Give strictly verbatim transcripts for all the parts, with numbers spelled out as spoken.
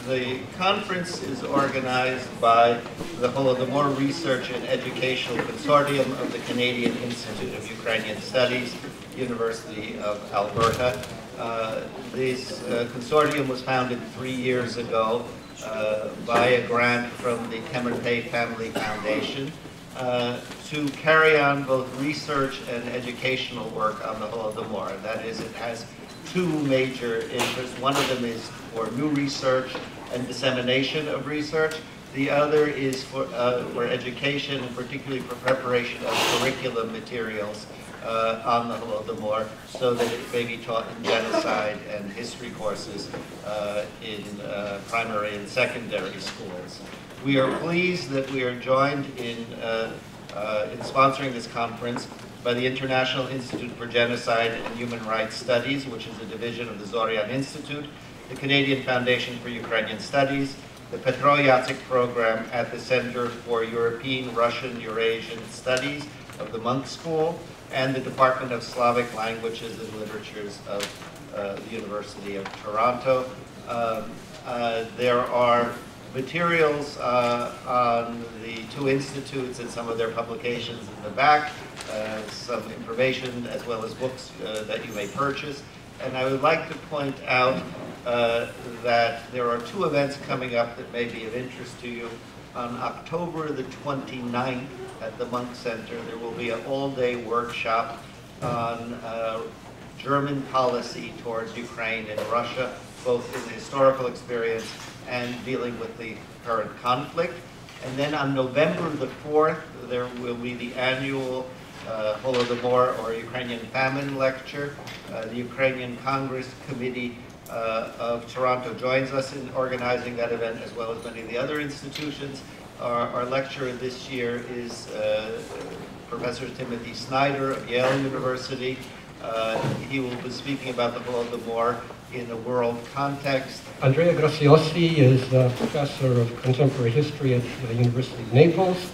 the conference is organized by the Holodomor Research and Educational Consortium of the Canadian Institute of Ukrainian Studies, University of Alberta. Uh, this uh, consortium was founded three years ago uh, by a grant from the Temerpay Family Foundation uh, to carry on both research and educational work on the Holodomor. That is, it has two major interests. One of them is for new research and dissemination of research. The other is for, uh, for education, and particularly for preparation of curriculum materials uh, on the Holodomor, so that it may be taught in genocide and history courses uh, in uh, primary and secondary schools. We are pleased that we are joined in, uh, uh, in sponsoring this conference by the International Institute for Genocide and Human Rights Studies, which is a division of the Zorian Institute, the Canadian Foundation for Ukrainian Studies, the Petro Yatsik Program at the Center for European, Russian, Eurasian Studies of the Munk School, and the Department of Slavic Languages and Literatures of uh, the University of Toronto. Um, uh, there are materials uh, on the two institutes and some of their publications in the back, uh, some information as well as books uh, that you may purchase. And I would like to point out uh, that there are two events coming up that may be of interest to you. On October the twenty-ninth at the Munk Center, there will be an all-day workshop on uh, German policy towards Ukraine and Russia, both in the historical experience and dealing with the current conflict. And then on November the fourth, there will be the annual uh, Holodomor or Ukrainian Famine Lecture. Uh, the Ukrainian Congress Committee uh, of Toronto joins us in organizing that event, as well as many of the other institutions. Our, our lecturer this year is uh, Professor Timothy Snyder of Yale University. Uh, he will be speaking about the Holodomor in a world context. Andrea Graziosi is a professor of contemporary history at the University of Naples,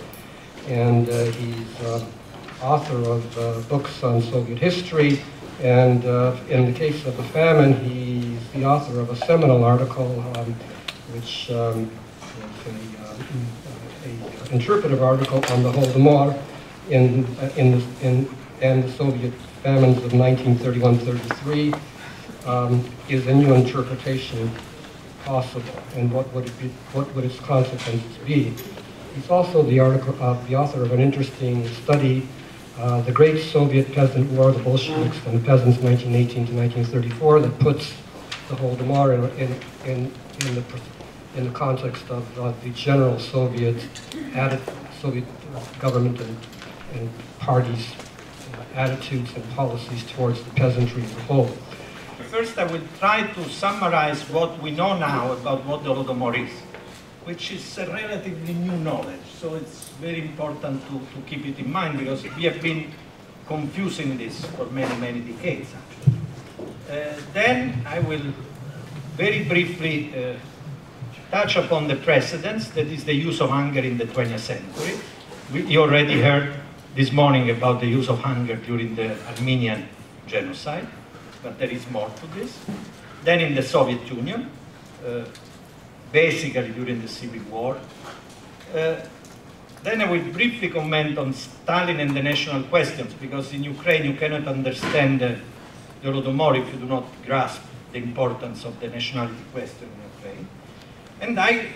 and uh, he's uh, author of uh, books on Soviet history, and uh, in the case of the famine, he's the author of a seminal article um, which um, is a, uh, a interpretive article on the Holodomor in, uh, in, the, in, and the Soviet famines of nineteen thirty-one thirty-three. Um, is a new interpretation possible, and what would it be, what would its consequences be? He's also the, article, uh, the author of an interesting study, uh, The Great Soviet Peasant War, the Bolsheviks and the Peasants, nineteen eighteen to nineteen thirty-four, that puts the Holodomor in, in, in, in, the, in the context of uh, the general Soviet, added, Soviet government and, and parties' uh, attitudes and policies towards the peasantry as a whole. First, I will try to summarize what we know now about what the Holodomor is, which is a relatively new knowledge. So it's very important to, to keep it in mind, because we have been confusing this for many, many decades, actually. Uh, then I will very briefly uh, touch upon the precedents, that is the use of hunger in the twentieth century. We, you already heard this morning about the use of hunger during the Armenian genocide, but there is more to this. Then in the Soviet Union, uh, basically during the Civil War. Uh, then I will briefly comment on Stalin and the national questions, because in Ukraine you cannot understand uh, the Holodomor if you do not grasp the importance of the nationality question in Ukraine. And I,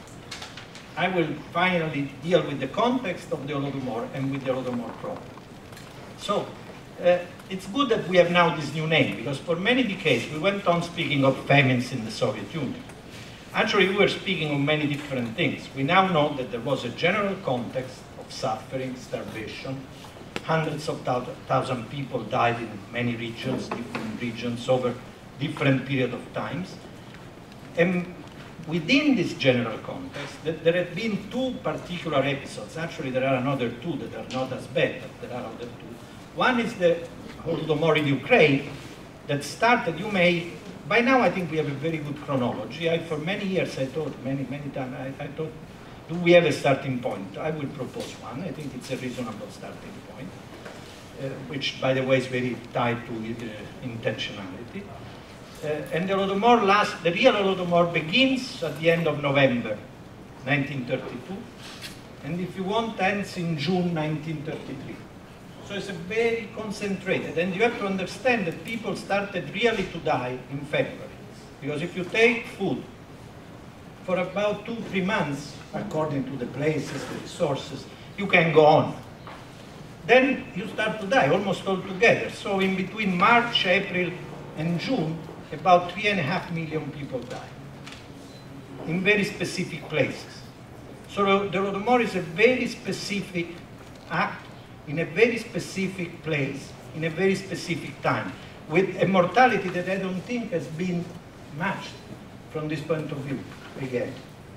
I will finally deal with the context of the Holodomor and with the Holodomor problem. So, uh, it's good that we have now this new name, because for many decades we went on speaking of famines in the Soviet Union. Actually, we were speaking of many different things. We now know that there was a general context of suffering, starvation. Hundreds of thousand people died in many regions, different regions, over different period of times. And within this general context, there have been two particular episodes. Actually, there are another two that are not as bad, but there are other two. One is the Holodomor in Ukraine that started, you may, by now I think we have a very good chronology. I, for many years I thought, many, many times, I, I thought, do we have a starting point? I will propose one. I think it's a reasonable starting point, uh, which, by the way, is very tied to uh, intentionality. Uh, and the Holodomor lasts, the real Holodomor begins at the end of November nineteen thirty-two, and if you want, ends in June nineteen thirty-three. So it's a very concentrated, and you have to understand that people started really to die in February. Because if you take food for about two, three months, according to the places, the resources, you can go on. Then you start to die almost all together. So in between March, April, and June, about three and a half million people die in very specific places. So the Holodomor is a very specific act in a very specific place, in a very specific time, with a mortality that I don't think has been matched from this point of view again.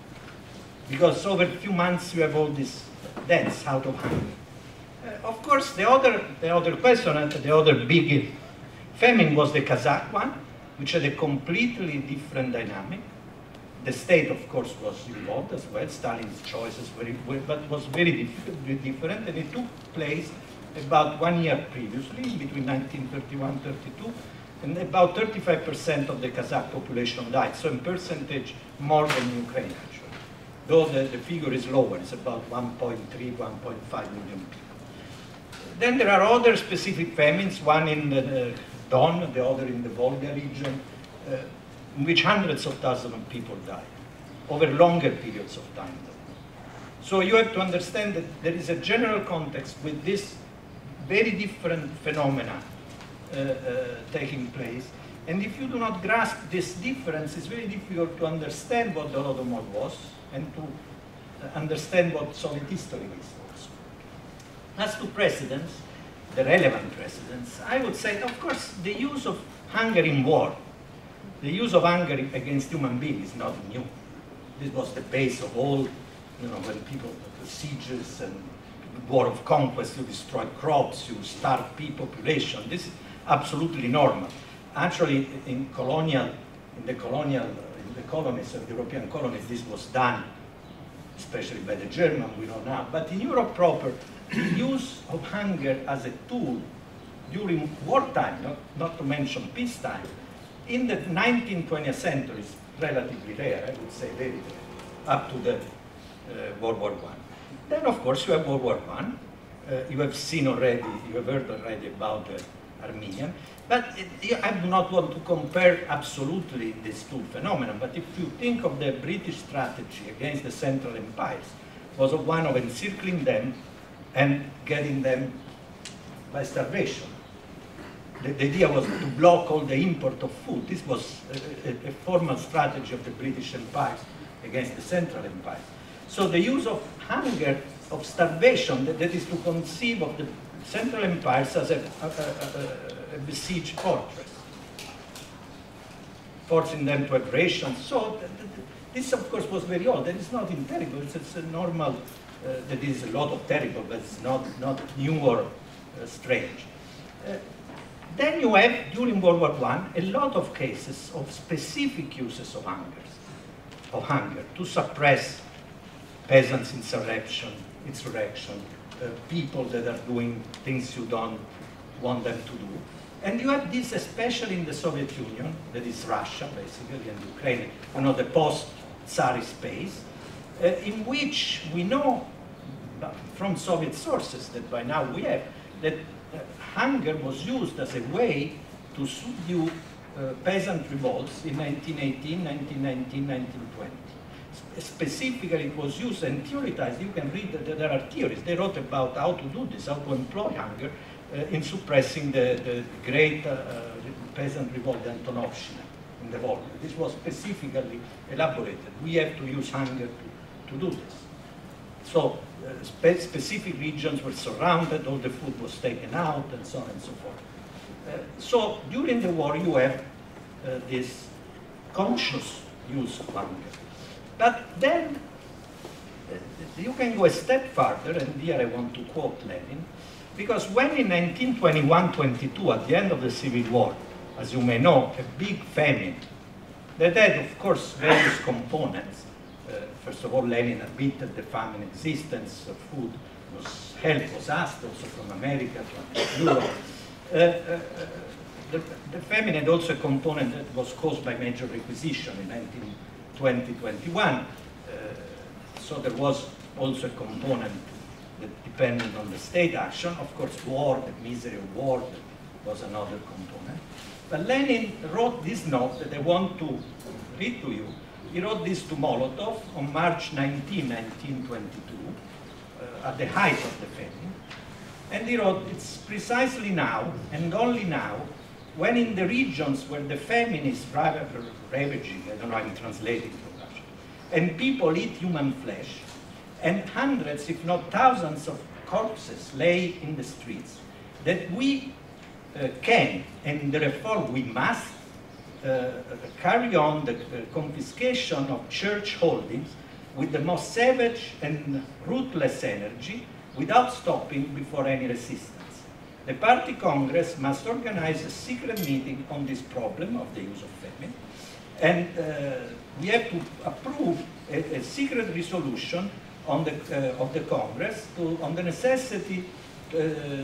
Because over a few months you have all these deaths out of hunger. Uh, of course, the other, the other question, and the other big famine was the Kazakh one, which had a completely different dynamic. The state, of course, was involved as well. Stalin's choices were, were but was very different, and it took place about one year previously, between nineteen thirty-one and thirty-two, and about thirty-five percent of the Kazakh population died, so in percentage more than Ukraine, actually. Though the, the figure is lower, it's about one point three, one point five million people. Then there are other specific famines, one in the uh, Don, the other in the Volga region, uh, in which hundreds of thousands of people died, over longer periods of time. So you have to understand that there is a general context with this very different phenomena uh, uh, taking place. And if you do not grasp this difference, it's very difficult to understand what the Holodomor was and to uh, understand what Soviet history is also. As to precedents, the relevant precedents, I would say, of course, the use of hunger in war, the use of hunger against human beings is not new. This was the base of all, you know, when people, the sieges and war of conquest, you destroy crops, you starve people, population. This is absolutely normal. Actually, in colonial, in the colonial, in the colonies, of the European colonies, this was done, especially by the German, we know now. But in Europe proper, the use of hunger as a tool during wartime, not, not to mention peacetime, in the nineteenth, twentieth century is relatively rare, I would say very rare, up to the uh, World War One. Then, of course, you have World War One. Uh, you have seen already, you have heard already about the Armenian. But it, I do not want to compare absolutely these two phenomena, but if you think of the British strategy against the Central Empires, it was one of encircling them and getting them by starvation. The, the idea was to block all the import of food. This was a, a, a formal strategy of the British Empire against the Central Empire. So the use of hunger, of starvation, that, that is to conceive of the Central Empires as a, a, a, a besieged fortress, forcing them to have rations. So th th this, of course, was very old. That is not terrible. It's, it's a normal, uh, that is a lot of terrible, but it's not, not new or uh, strange. Uh, Then you have, during World War One, a lot of cases of specific uses of hunger, of hunger to suppress peasants' insurrection, insurrection, uh, people that are doing things you don't want them to do. And you have this especially in the Soviet Union, that is Russia, basically, and Ukraine, you know, the post-Tsarist space, uh, in which we know from Soviet sources that by now we have, that Uh, hunger was used as a way to subdue uh, peasant revolts in nineteen eighteen, nineteen nineteen, nineteen twenty. Sp specifically, it was used and theorized. You can read that there are theories. They wrote about how to do this, how to employ hunger uh, in suppressing the, the great uh, peasant revolt, the Antonovshchina, in the Volga. This was specifically elaborated. We have to use hunger to, to do this. So uh, spe specific regions were surrounded, all the food was taken out, and so on and so forth. Uh, so during the war, you have uh, this conscious use of hunger. But then uh, you can go a step further, and here I want to quote Lenin, because when in nineteen twenty-one twenty-two, at the end of the Civil War, as you may know, a big famine that had, of course, various components. Uh, first of all, Lenin admitted the famine existence of food, was, help was asked also from America, from Europe. Uh, uh, the, the famine had also a component that was caused by major requisition in nineteen twenty twenty-one. Uh, so there was also a component that depended on the state action. Of course, war, the misery of war was another component. But Lenin wrote this note that I want to read to you. He wrote this to Molotov on March nineteenth, nineteen twenty-two, uh, at the height of the famine. And he wrote, it's precisely now, and only now, when in the regions where the famine is ravaging, I don't know, I'm translating from Russian, and people eat human flesh, and hundreds, if not thousands of corpses lay in the streets, that we uh, can, and therefore we must, uh, carry on the, the confiscation of church holdings with the most savage and ruthless energy, without stopping before any resistance. The party congress must organize a secret meeting on this problem of the use of famine, and uh, we have to approve a, a secret resolution on the, uh, of the congress to, on the necessity, uh,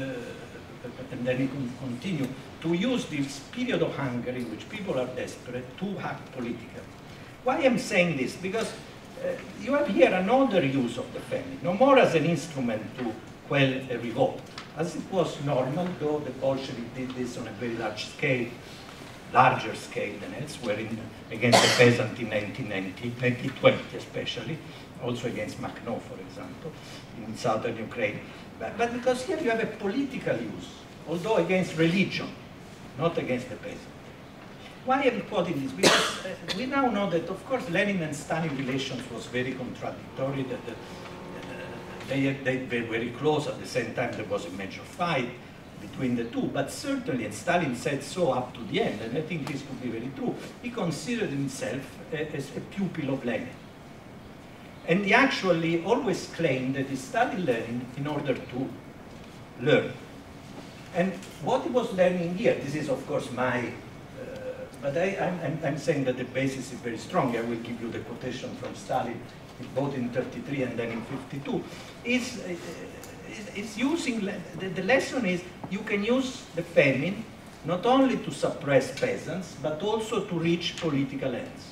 and then it will continue, to use this period of hunger in which people are desperate to act politically. Why I'm saying this? Because Uh, you have here another use of the famine, no more as an instrument to quell a revolt, as it was normal, though the Bolsheviks did this on a very large scale, larger scale than elsewhere, in, against the peasant in nineteen ninety, nineteen twenty especially, also against Makhno, for example, in southern Ukraine. But, but because here you have a political use, although against religion, not against the peasant. Why am I quoting this? Because uh, we now know that, of course, Lenin and Stalin relations was very contradictory, that the, uh, they, they were very close. At the same time, there was a major fight between the two. But certainly, and Stalin said so up to the end, and I think this could be very true, he considered himself a, as a pupil of Lenin. And he actually always claimed that he studied Lenin in order to learn. And what he was learning here, this is, of course, my But I, I'm, I'm saying that the basis is very strong. I will give you the quotation from Stalin, both in thirty-three and then in fifty-two. Is is using the, the lesson is you can use the famine not only to suppress peasants but also to reach political ends.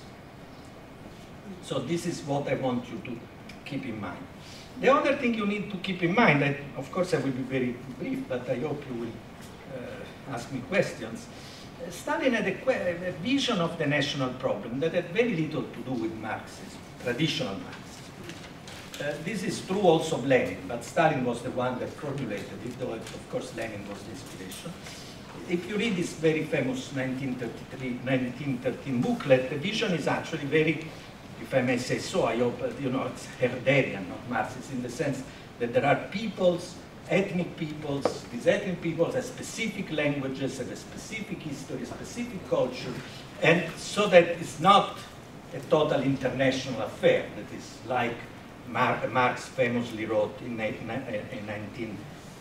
So this is what I want you to keep in mind. The other thing you need to keep in mind, and of course I will be very brief, but I hope you will uh, ask me questions. Stalin had a, a vision of the national problem that had very little to do with Marxism, traditional Marxism. Uh, this is true also of Lenin, but Stalin was the one that formulated it, though of course Lenin was the inspiration. If you read this very famous nineteen thirty-three, nineteen thirteen booklet, the vision is actually very, if I may say so, I hope, you know, it's Herderian, not Marxist, in the sense that there are peoples, ethnic peoples, these ethnic peoples have specific languages, have a specific history, a specific culture, and so that it's not a total international affair that is like Mar Marx famously wrote in, in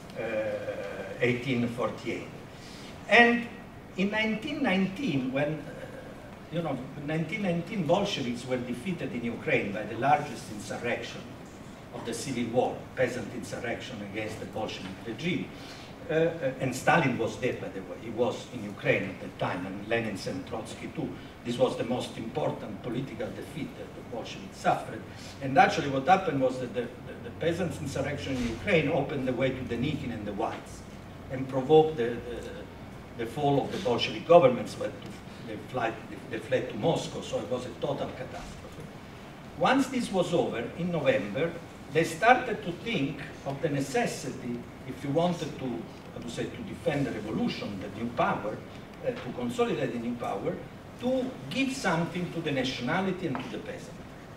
eighteen forty-eight. And in nineteen nineteen, when, uh, you know, in nineteen nineteen Bolsheviks were defeated in Ukraine by the largest insurrection of the civil war, peasant insurrection against the Bolshevik regime. Uh, and Stalin was there, by the way. He was in Ukraine at the time, and Lenin and Trotsky too. This was the most important political defeat that the Bolsheviks suffered. And actually what happened was that the, the, the peasants' insurrection in Ukraine opened the way to the Denikin and the Whites, and provoked the, the, the fall of the Bolshevik governments, but they, flight, they fled to Moscow, so it was a total catastrophe. Once this was over, in November, they started to think of the necessity, if you wanted to, how to say, to defend the revolution, the new power, uh, to consolidate the new power, to give something to the nationality and to the peasant.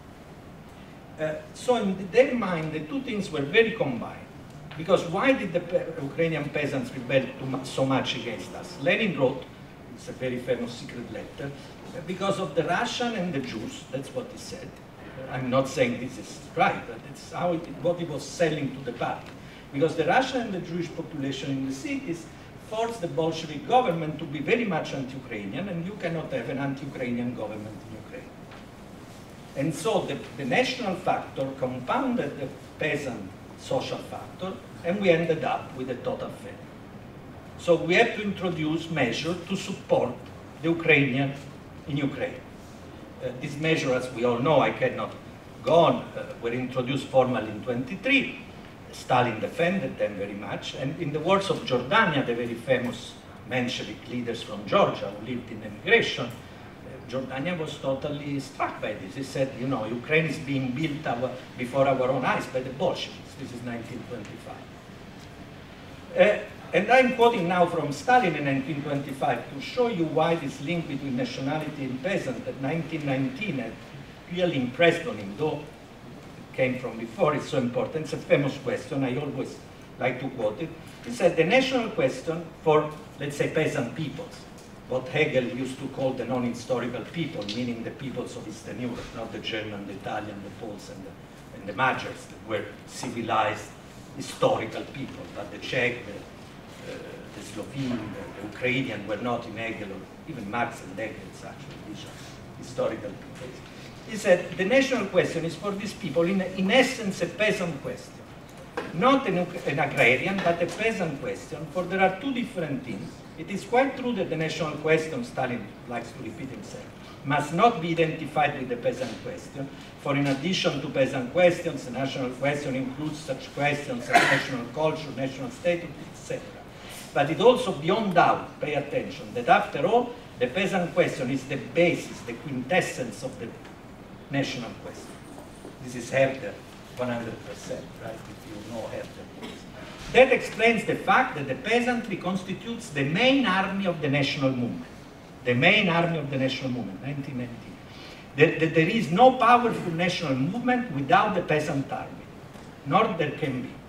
Uh, so in their mind, the two things were very combined. Because why did the pe Ukrainian peasants rebel mu so much against us? Lenin wrote, it's a very famous secret letter, uh, because of the Russian and the Jews, that's what he said. I'm not saying this is right, but it's how it, what he was selling to the party. Because the Russian and the Jewish population in the cities forced the Bolshevik government to be very much anti-Ukrainian, and you cannot have an anti-Ukrainian government in Ukraine. And so the, the national factor compounded the peasant social factor, and we ended up with a total failure. So we have to introduce measures to support the Ukrainian in Ukraine. Uh, these measures, as we all know, I cannot go on, uh, were introduced formally in twenty-three. Stalin defended them very much. And in the words of Jordania, the very famous Menshevik leaders from Georgia who lived in emigration, uh, Jordania was totally struck by this. He said, you know, Ukraine is being built our, before our own eyes by the Bolsheviks. This is nineteen twenty-five. Uh, And I'm quoting now from Stalin in nineteen twenty-five to show you why this link between nationality and peasant that nineteen nineteen had really impressed on him, though it came from before, it's so important. It's a famous question, I always like to quote it. He said, the national question for, let's say, peasant peoples, what Hegel used to call the non-historical people, meaning the peoples of Eastern Europe, not the German, the Italian, the Poles, and the, and the Magyars, that were civilized historical people, but the Czech, the Uh, the Slovene, the, the Ukrainian were not in Hegel, or even Marx and Engels actually, these are historical people. He said the national question is for these people in, in essence a peasant question. Not an, an agrarian, but a peasant question, for there are two different things. It is quite true that the national question, Stalin likes to repeat himself, must not be identified with the peasant question, for in addition to peasant questions, the national question includes such questions as national culture, national status, et cetera. But it also, beyond doubt, pay attention, that after all, the peasant question is the basis, the quintessence of the national question. This is Herder, one hundred percent, right, if you know Herder. That explains the fact that the peasantry constitutes the main army of the national movement. The main army of the national movement, nineteen nineteen. That, that there is no powerful national movement without the peasant army, nor there can be,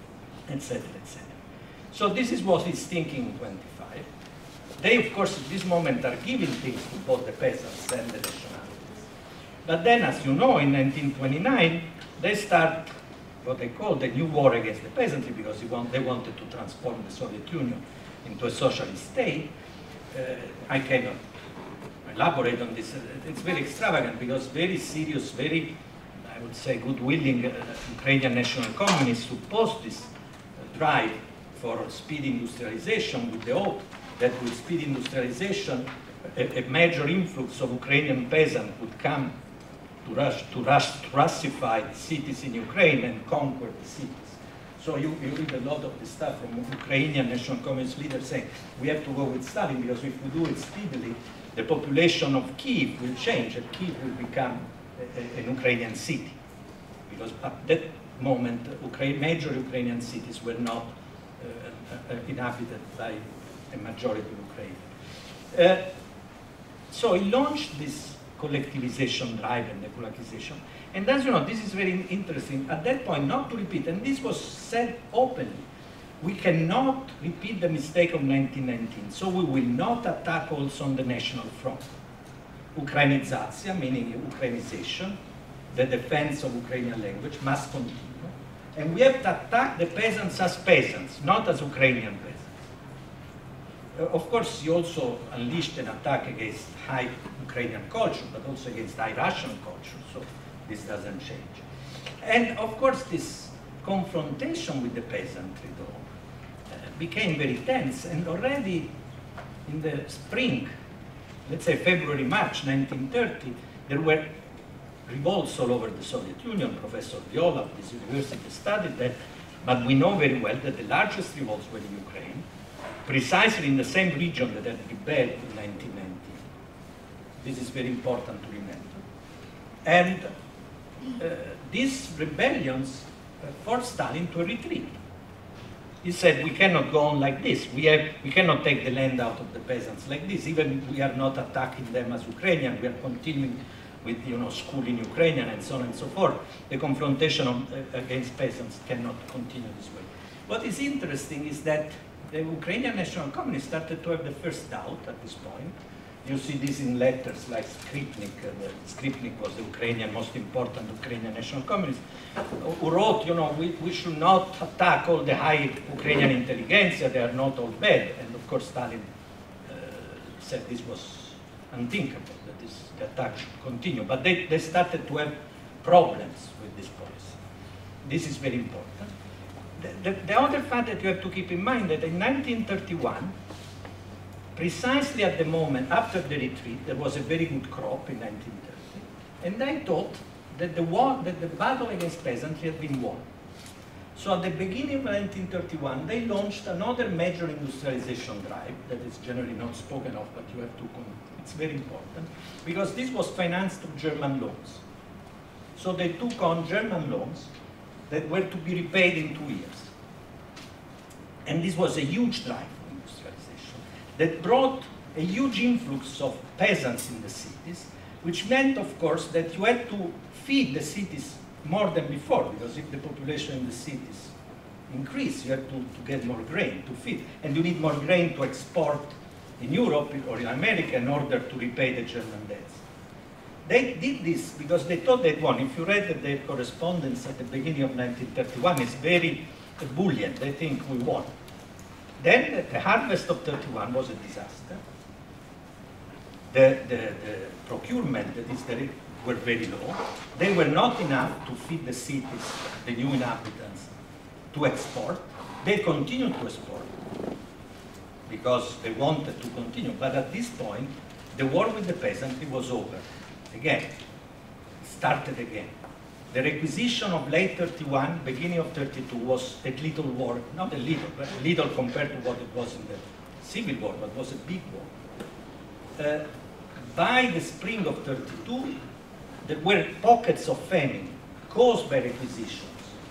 et cetera, et cetera. So this is what he's thinking in twenty-five. They, of course, at this moment are giving things to both the peasants and the nationalities. But then, as you know, in nineteen twenty-nine, they start what they call the new war against the peasantry, because they, want, they wanted to transform the Soviet Union into a socialist state. Uh, I cannot elaborate on this. It's very extravagant, because very serious, very, I would say, good-willing uh, Ukrainian national communists opposed this uh, drive for speed industrialization, with the hope that with speed industrialization, a, a major influx of Ukrainian peasants would come to rush to rush to Russify the cities in Ukraine and conquer the cities. So you, you read a lot of the stuff from Ukrainian national communist leaders saying we have to go with Stalin, because if we do it speedily, the population of Kyiv will change, and Kyiv will become a, a, an Ukrainian city. Because at that moment, Ukraine, major Ukrainian cities were not Uh, uh, inhabited by a majority of Ukraine. Uh, so he launched this collectivization drive and the kulakization. And as you know, this is very interesting. At that point, not to repeat, and this was said openly, we cannot repeat the mistake of nineteen nineteen. So we will not attack also on the national front. Ukrainizacja, meaning Ukrainization, the defense of Ukrainian language must continue. And we have to attack the peasants as peasants, not as Ukrainian peasants. Uh, of course, he also unleashed an attack against high Ukrainian culture, but also against high Russian culture, so this doesn't change. And of course, this confrontation with the peasantry, though, uh, became very tense, and already in the spring, let's say February, March nineteen thirty, there were revolts all over the Soviet Union. Professor Viola of this university studied that, but we know very well that the largest revolts were in Ukraine, precisely in the same region that had rebelled in nineteen nineteen. This is very important to remember. And uh, these rebellions uh, forced Stalin to a retreat. He said, we cannot go on like this. We, have, we cannot take the land out of the peasants like this. Even if we are not attacking them as Ukrainian, we are continuing with, you know, school in Ukrainian and so on and so forth. The confrontation of, uh, against peasants cannot continue this way. What is interesting is that the Ukrainian national communists started to have the first doubt at this point. You see this in letters like Skripnik. Uh, the, Skripnik was the Ukrainian, most important Ukrainian national communist, who wrote, you know, we, we should not attack all the high Ukrainian intelligentsia, they are not all bad. And of course, Stalin uh, said this was unthinkable, that this, the attack should continue. But they, they started to have problems with this policy. This is very important. the, the, the other fact that you have to keep in mind that in nineteen thirty-one, precisely at the moment after the retreat, there was a very good crop in nineteen thirty, and they thought that the war, that the battle against peasantry had been won. So at the beginning of nineteen thirty-one, they launched another major industrialization drive that is generally not spoken of, but you have to, it's very important, because this was financed through German loans. So they took on German loans that were to be repaid in two years. And this was a huge drive for industrialization that brought a huge influx of peasants in the cities, which meant, of course, that you had to feed the cities more than before, because if the population in the cities increased, you have to, to get more grain to feed. And you need more grain to export in Europe or in America in order to repay the German debts. They did this because they thought they'd won. If you read their correspondence at the beginning of nineteen thirty-one, it's very ebullient. They think we won. Then the harvest of thirty-one was a disaster. The, the, the procurement, that is, the, were very low. They were not enough to feed the cities, the new inhabitants, to export. They continued to export because they wanted to continue. But at this point, the war with the peasantry was over. Again, started again. The requisition of late thirty-one, beginning of thirty-two, was a little war, not a little, but a little compared to what it was in the Civil War, but was a big war. Uh, by the spring of thirty-two, there were pockets of famine caused by requisitions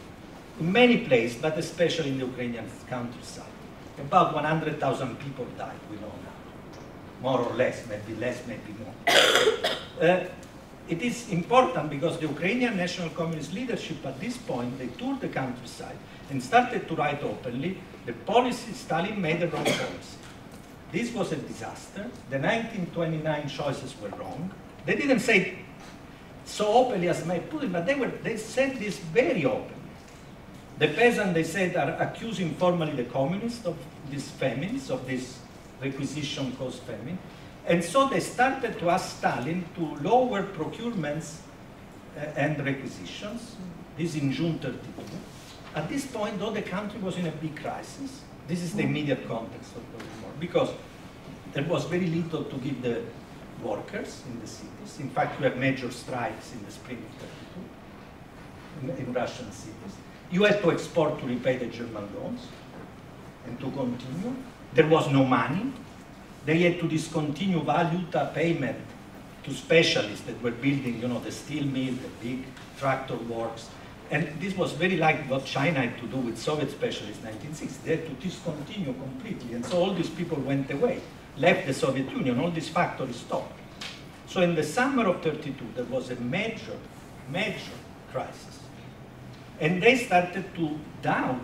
in many places, but especially in the Ukrainian countryside. About one hundred thousand people died, we know now. More or less, maybe less, maybe more. Uh, it is important because the Ukrainian National Communist leadership at this point, they toured the countryside and started to write openly the policy Stalin made the wrong policy. This was a disaster. The nineteen twenty-nine choices were wrong. They didn't say so openly as may put it, but they, were, they said this very openly. The peasants, they said, are accusing formally the communists of these famines, of this requisition caused famine. And so they started to ask Stalin to lower procurements uh, and requisitions. This in June thirty-two. At this point, though, the country was in a big crisis. This is the immediate context of the war, because there was very little to give the workers in the cities. In fact, we have major strikes in the spring of thirty-two in, in Russian cities. You had to export to repay the German loans and to continue. There was no money. They had to discontinue valuta payment to specialists that were building, you know, the steel mill, the big tractor works. And this was very like what China had to do with Soviet specialists in nineteen sixty. They had to discontinue completely. And so all these people went away, left the Soviet Union, all these factories stopped. So in the summer of thirty-two, there was a major, major crisis. And they started to doubt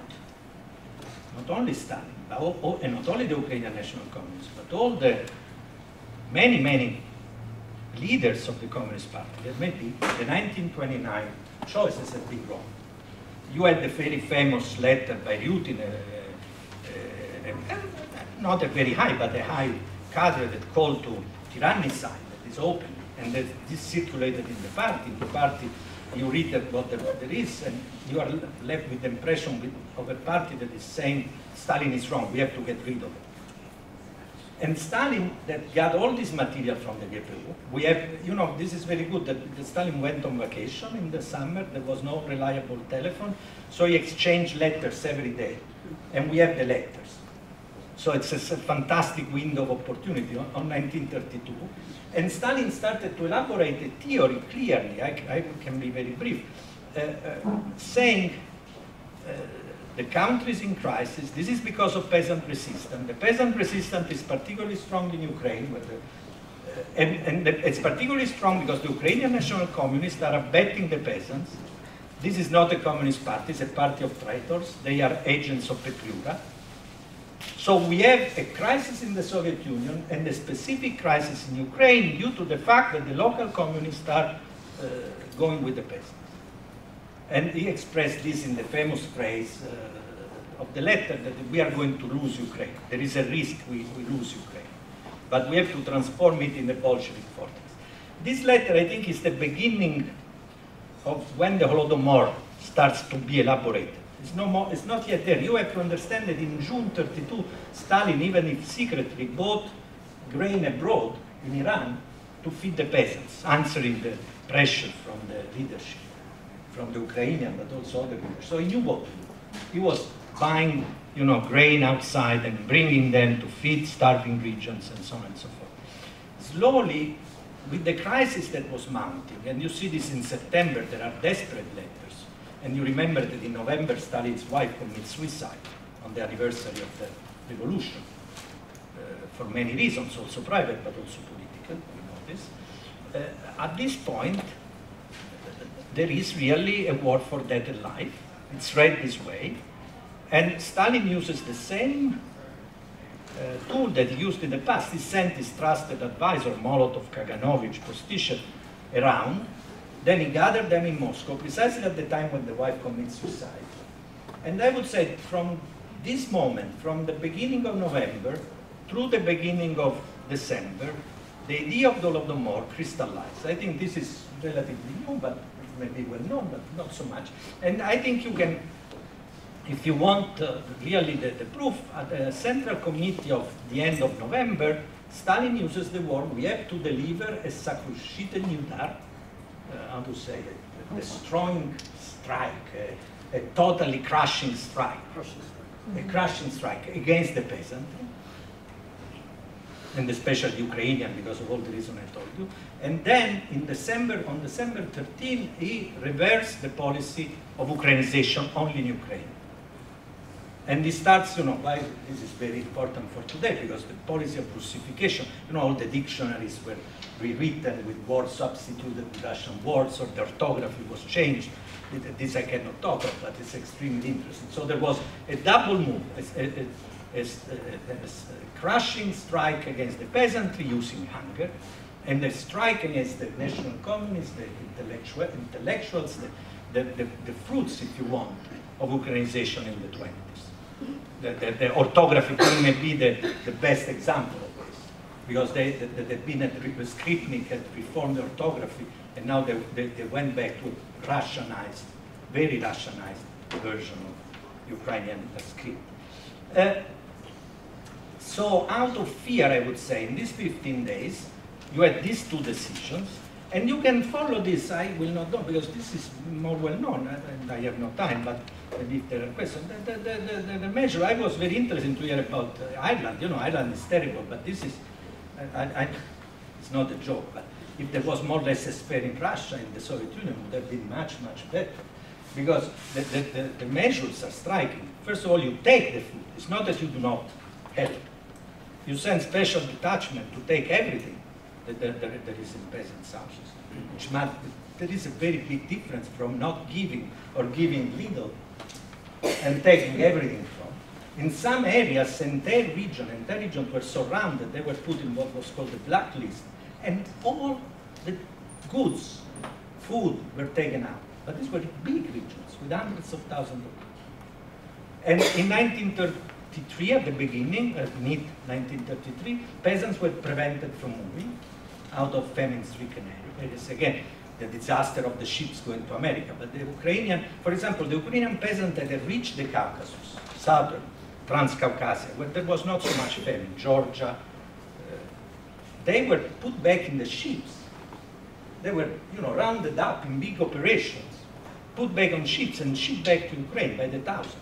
not only Stalin, but all, all, and not only the Ukrainian National Communists, but all the many, many leaders of the Communist Party that maybe the nineteen twenty-nine choices had been wrong. You had the very famous letter by Ryutin, uh, uh, uh, not a very high, but a high cadre that called to tyrannicide, that is open, and that this circulated in the party. In the party, you read what there, there is, and you are left with the impression with, of a party that is saying Stalin is wrong, we have to get rid of it. And Stalin, that got all this material from the G P U, we have, you know, this is very good, that, that Stalin went on vacation in the summer, there was no reliable telephone, so he exchanged letters every day, and we have the letters. So it's a, a fantastic window of opportunity on, on nineteen thirty-two. And Stalin started to elaborate a theory clearly, I, I can be very brief, uh, uh, saying uh, the country is in crisis. This is because of peasant resistance. The peasant resistance is particularly strong in Ukraine, where the, uh, and, and the, it's particularly strong because the Ukrainian National Communists are abetting the peasants. This is not a communist party, it's a party of traitors. They are agents of Petliura. So we have a crisis in the Soviet Union and a specific crisis in Ukraine due to the fact that the local communists are uh, going with the peasants. And he expressed this in the famous phrase uh, of the letter that we are going to lose Ukraine. There is a risk we, we lose Ukraine. But we have to transform it in a Bolshevik fortress. This letter, I think, is the beginning of when the Holodomor starts to be elaborated. It's, no more, it's not yet there. You have to understand that in June thirty-two, Stalin, even if secretly, bought grain abroad in Iran to feed the peasants, answering the pressure from the leadership, from the Ukrainian, but also other leaders. So he knew what to do. He was buying, you know, grain outside and bringing them to feed starving regions and so on and so forth. Slowly, with the crisis that was mounting, and you see this in September, there are desperate letters. And you remember that in November, Stalin's wife committed suicide on the anniversary of the revolution, uh, for many reasons, also private, but also political, we know this. Uh, at this point, there is really a war for death and life. It's read this way. And Stalin uses the same uh, tool that he used in the past. He sent his trusted advisor, Molotov, Kaganovich, Postyshev, around. Then he gathered them in Moscow, precisely at the time when the wife commits suicide. And I would say from this moment, from the beginning of November through the beginning of December, the idea of the Holodomor crystallized. I think this is relatively new, but maybe well known, but not so much. And I think you can, if you want uh, really the, the proof, at the Central Committee of the end of November, Stalin uses the word, we have to deliver a sakrushitelny udar, uh, how to say it, a destroying strike, a, a totally crushing strike, a crushing strike against the peasantry, and especially Ukrainian, because of all the reasons I told you. And then in December, on December thirteenth, he reversed the policy of Ukrainization only in Ukraine. And he starts, you know, why this is very important for today, because the policy of Russification, you know, all the dictionaries were rewritten with words substituted with Russian words, or the orthography was changed. This I cannot talk of, but it's extremely interesting. So there was a double move, a, a, a, a, a crushing strike against the peasantry using hunger, and a strike against the national communists, the intellectual, intellectuals, the, the, the, the fruits, if you want, of Ukrainization in the twenties. The, the, the orthography may be the, the best example of this, because they, they, they've been at Skripnik had reformed the orthography, and now they, they, they went back to a Russianized, very Russianized version of Ukrainian script. Uh, so out of fear, I would say, in these fifteen days, you had these two decisions, and you can follow this. I will not know, because this is more well known, and I have no time, but maybe if there are questions. The, the, the, the, the measure, I was very interested to hear about uh, Ireland. You know, Ireland is terrible, but this is, I, I, it's not a joke, but if there was more or less a spare in Russia, in the Soviet Union, it would have been much, much better. Because the, the, the, the measures are striking. First of all, you take the food. It's not that you do not help. You send special detachment to take everything that there, there, there is in peasants' houses. Which might, there is a very big difference from not giving or giving little and taking everything from. In some areas, entire region, entire regions were surrounded. They were put in what was called the blacklist. And all the goods, food, were taken out. But these were big regions with hundreds of thousands of people. And in nineteen thirty-three, at the beginning, at mid nineteen thirty-three, peasants were prevented from moving out of famine-stricken areas. Again, the disaster of the ships going to America. But the Ukrainian, for example, the Ukrainian peasant that had reached the Caucasus, southern Transcaucasia, where there was not so much famine, Georgia, uh, they were put back in the ships. They were, you know, rounded up in big operations, put back on ships and shipped back to Ukraine by the thousands.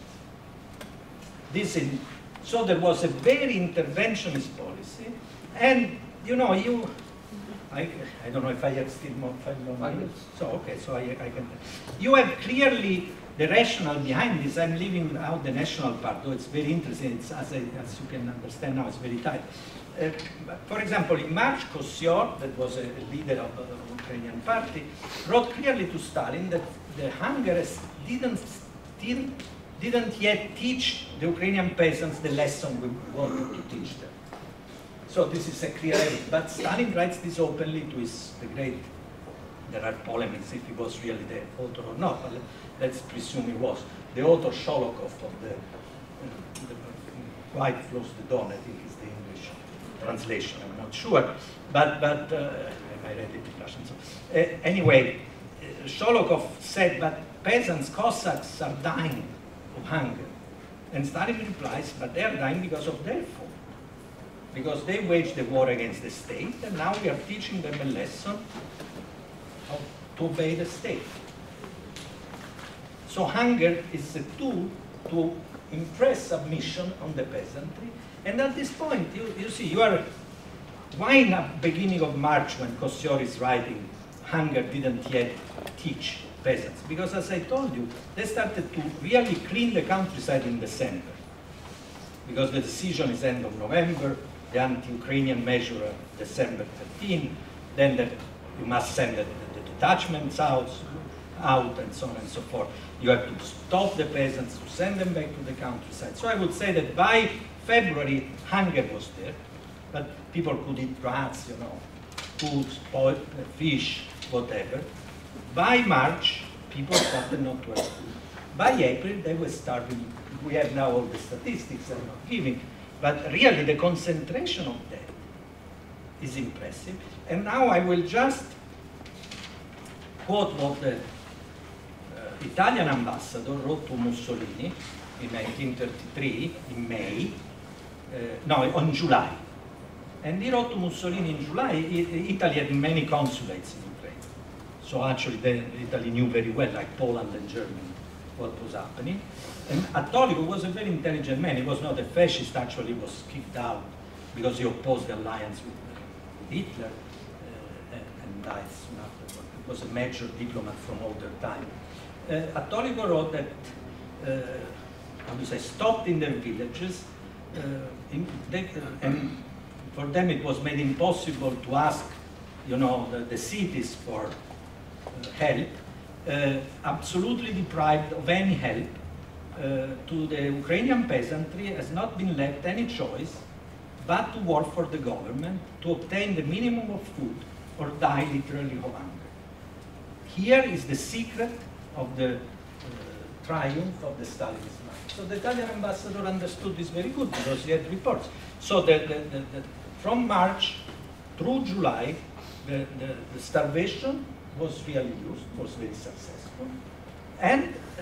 This in, so there was a very interventionist policy, and you know, you, I, I don't know if I have still more, five more minutes. So okay, so I, I can. You have clearly the rationale behind this. I'm leaving out the national part, though it's very interesting. It's, as, I, as you can understand now, it's very tight. Uh, for example, in March, Kossior, that was a leader of the Ukrainian party, wrote clearly to Stalin that the Hungarians didn't still didn't yet teach the Ukrainian peasants the lesson we wanted to teach them. So this is a clear evidence. But Stalin writes this openly to his the great. There are polemics if he was really the author or not, but let's presume he was. The author Sholokov of the, uh, the White Flows the Dawn, I think is the English translation. I'm not sure, but but uh, I read it in Russian. So uh, anyway, uh, Sholokov said, but peasants, Cossacks are dying. of hunger. And Stalin replies, but they are dying because of their fault. Because they waged the war against the state, and now we are teaching them a lesson how to obey the state. So hunger is a tool to impress submission on the peasantry. And at this point, you, you see, you are, why in the beginning of March when Kossior is writing, hunger didn't yet teach peasants? Because as I told you, they started to really clean the countryside in December. Because the decision is end of November, the anti-Ukrainian measure of December thirteenth, then the, you must send the, the, the detachments out, out and so on and so forth. You have to stop the peasants, to send them back to the countryside. So I would say that by February, hunger was there, but people could eat rats, you know, food, spoiled fish, whatever. By March, people started not to have food. By April, they were starving. We have now all the statistics I'm not giving, but really the concentration of that is impressive. And now I will just quote what the Italian ambassador wrote to Mussolini in nineteen thirty-three, in May, uh, no, on July. And he wrote to Mussolini in July. Italy had many consulates in Ukraine. So actually, they, Italy knew very well, like Poland and Germany, what was happening. And Attolico was a very intelligent man. He was not a fascist, actually, he was kicked out because he opposed the alliance with, with Hitler uh, and, and died soon afterward. He was a major diplomat from older time. Uh, Attolico wrote that, uh, how do you say, stopped in their villages, uh, in, they, uh, and for them it was made impossible to ask, you know, the, the cities for uh, help, uh, absolutely deprived of any help. Uh, to the Ukrainian peasantry has not been left any choice but to work for the government to obtain the minimum of food or die literally of hunger. Here is the secret of the uh, triumph of the Stalinist mind. So the Italian ambassador understood this very good because he had reports. So the, the, the, the, from March through July, the, the, the starvation was really used, was very successful. And uh,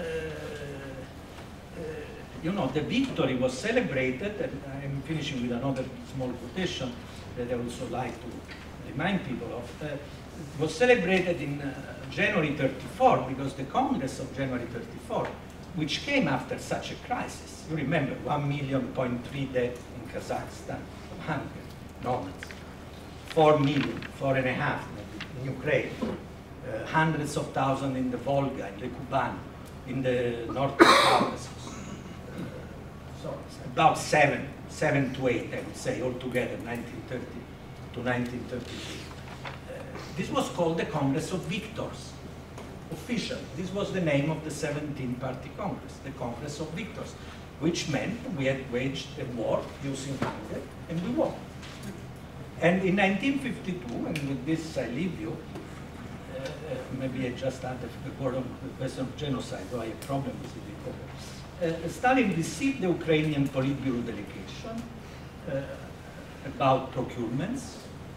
uh, you know, the victory was celebrated, and I'm finishing with another small quotation that I also like to remind people of. Uh, It was celebrated in uh, January thirty-four because the Congress of January thirty-four, which came after such a crisis, you remember one million point three dead in Kazakhstan of hunger, nomads, four million, four and a half maybe in Ukraine, uh, hundreds of thousands in the Volga, in the Kuban, in the North Caucasus. Uh, so about seven, seven to eight, I would say, altogether, nineteen thirty to nineteen thirty-three. This was called the Congress of Victors, officially. This was the name of the seventeenth Party Congress, the Congress of Victors, which meant we had waged a war using hunger, and we won. And in nineteen fifty-two, and with this I leave you, uh, uh, maybe I just add the word on the question of genocide, though I have a problem with it. Uh, Stalin received the Ukrainian Politburo delegation uh, about procurements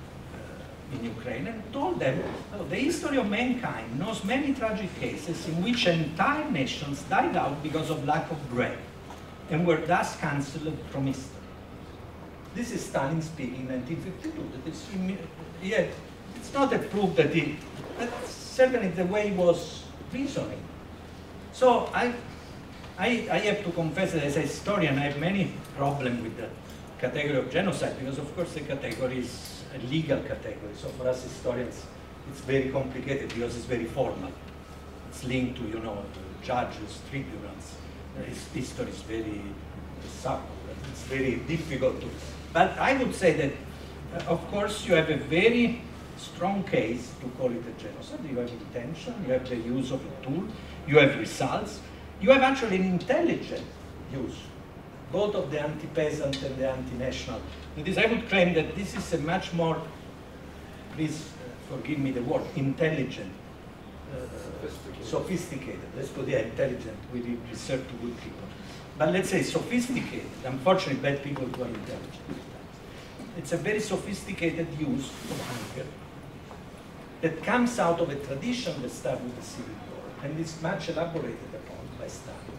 in Ukraine and told them, oh, the history of mankind knows many tragic cases in which entire nations died out because of lack of bread and were thus cancelled from history. This is Stalin speaking in nineteen fifty-two. That is, yeah, it's not a proof that he, but certainly the way he was reasoning. So I, I, I have to confess that as a historian, I have many problems with the category of genocide because, of course, the category is a legal category. So for us historians, it's very complicated because it's very formal. It's linked to, you know, to judges, tribunals. His history is very subtle. It's very difficult to. But I would say that, uh, of course, you have a very strong case to call it a genocide. You have intention, you have the use of a tool, you have results, you have actually an intelligent use, both of the anti-peasant and the anti-national. And this, I would claim that this is a much more, please uh, forgive me the word, intelligent, uh, sophisticated. sophisticated. Let's put it intelligent, we reserve to good people. But let's say sophisticated. Unfortunately, bad people who are intelligent. It's a very sophisticated use of hunger that comes out of a tradition that started with the Civil War and is much elaborated upon by Stalin.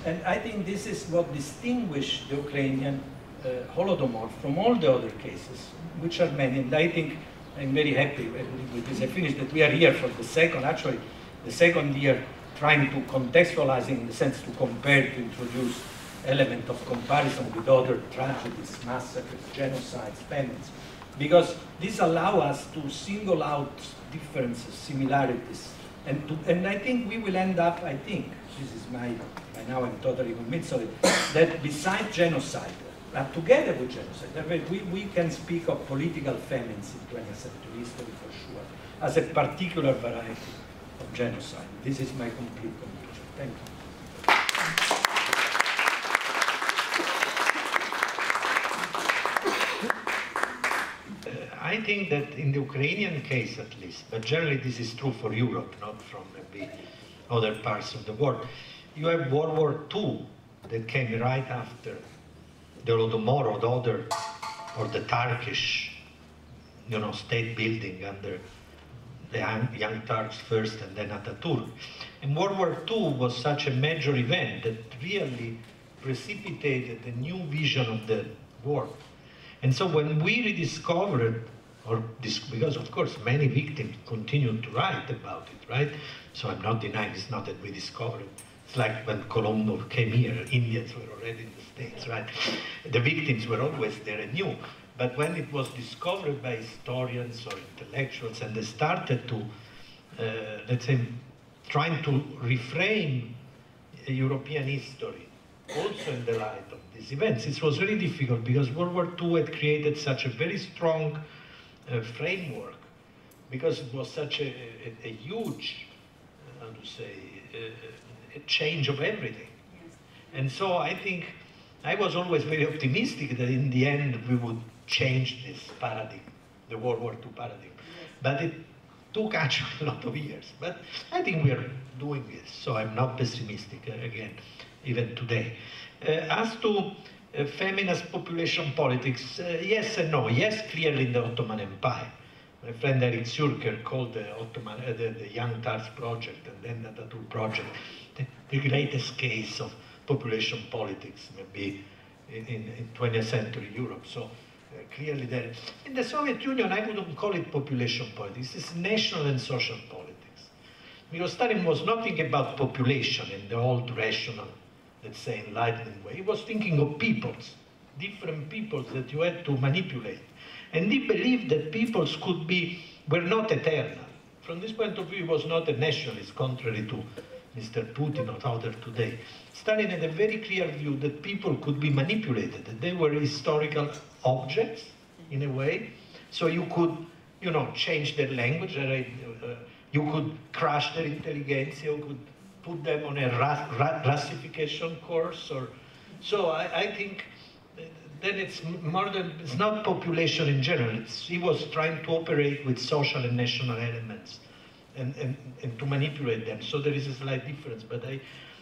And I think this is what distinguishes the Ukrainian uh, Holodomor from all the other cases, which are many. And I think I'm very happy with this. I finished that we are here for the second, actually, the second year trying to contextualize in the sense to compare, to introduce element of comparison with other tragedies, massacres, genocides, famines, because this allows us to single out differences, similarities, and to, and I think we will end up, I think, this is my, by now I'm totally convinced of it, that besides genocide, uh, together with genocide, we, we can speak of political famines in twentieth century history for sure, as a particular variety of genocide. This is my complete conclusion. Thank you. I think that in the Ukrainian case at least, but generally this is true for Europe, not from maybe other parts of the world, you have World War Two that came right after the Holodomor or the other, or the Turkish, you know, state building under the young, young Turks first and then Ataturk. And World War Two was such a major event that really precipitated a new vision of the war. And so when we rediscovered, or this, because of course many victims continued to write about it, right? So I'm not denying it's not that we discovered it. It's like when Colombo came here, Indians were already in the States, right? The victims were always there and new. But when it was discovered by historians or intellectuals and they started to, uh, let's say, trying to reframe European history, also in the light of these events, it was very difficult because World War Two had created such a very strong uh, framework, because it was such a, a, a huge, uh, how to say, uh, a change of everything. Yes. And so I think I was always very optimistic that in the end we would change this paradigm, the World War Two paradigm. Yes. But it took actually a lot of years. But I think we are doing this, so I'm not pessimistic uh, again, even today. Uh, as to uh, feminist population politics, uh, yes and no. Yes, clearly in the Ottoman Empire. My friend Eric Zürcher called the Ottoman, uh, the, the Young Turks Project and then the Ataturk Project the, the greatest case of population politics, maybe in, in, in twentieth century Europe. So uh, clearly there. In the Soviet Union, I wouldn't call it population politics. It's national and social politics. Because Stalin was not thinking about population in the old rational, let's say, enlightenment way. He was thinking of peoples, different peoples that you had to manipulate. And he believed that peoples could be, were not eternal. From this point of view, he was not a nationalist, contrary to Mister Putin or others today. Stalin had a very clear view that people could be manipulated, that they were historical objects, in a way. So you could, you know, change their language, uh, you could crush their intelligence, you could put them on a ra ra racification course, or so. I, I think then it's more than, it's not population in general. It's, he was trying to operate with social and national elements and, and, and to manipulate them. So there is a slight difference, but I,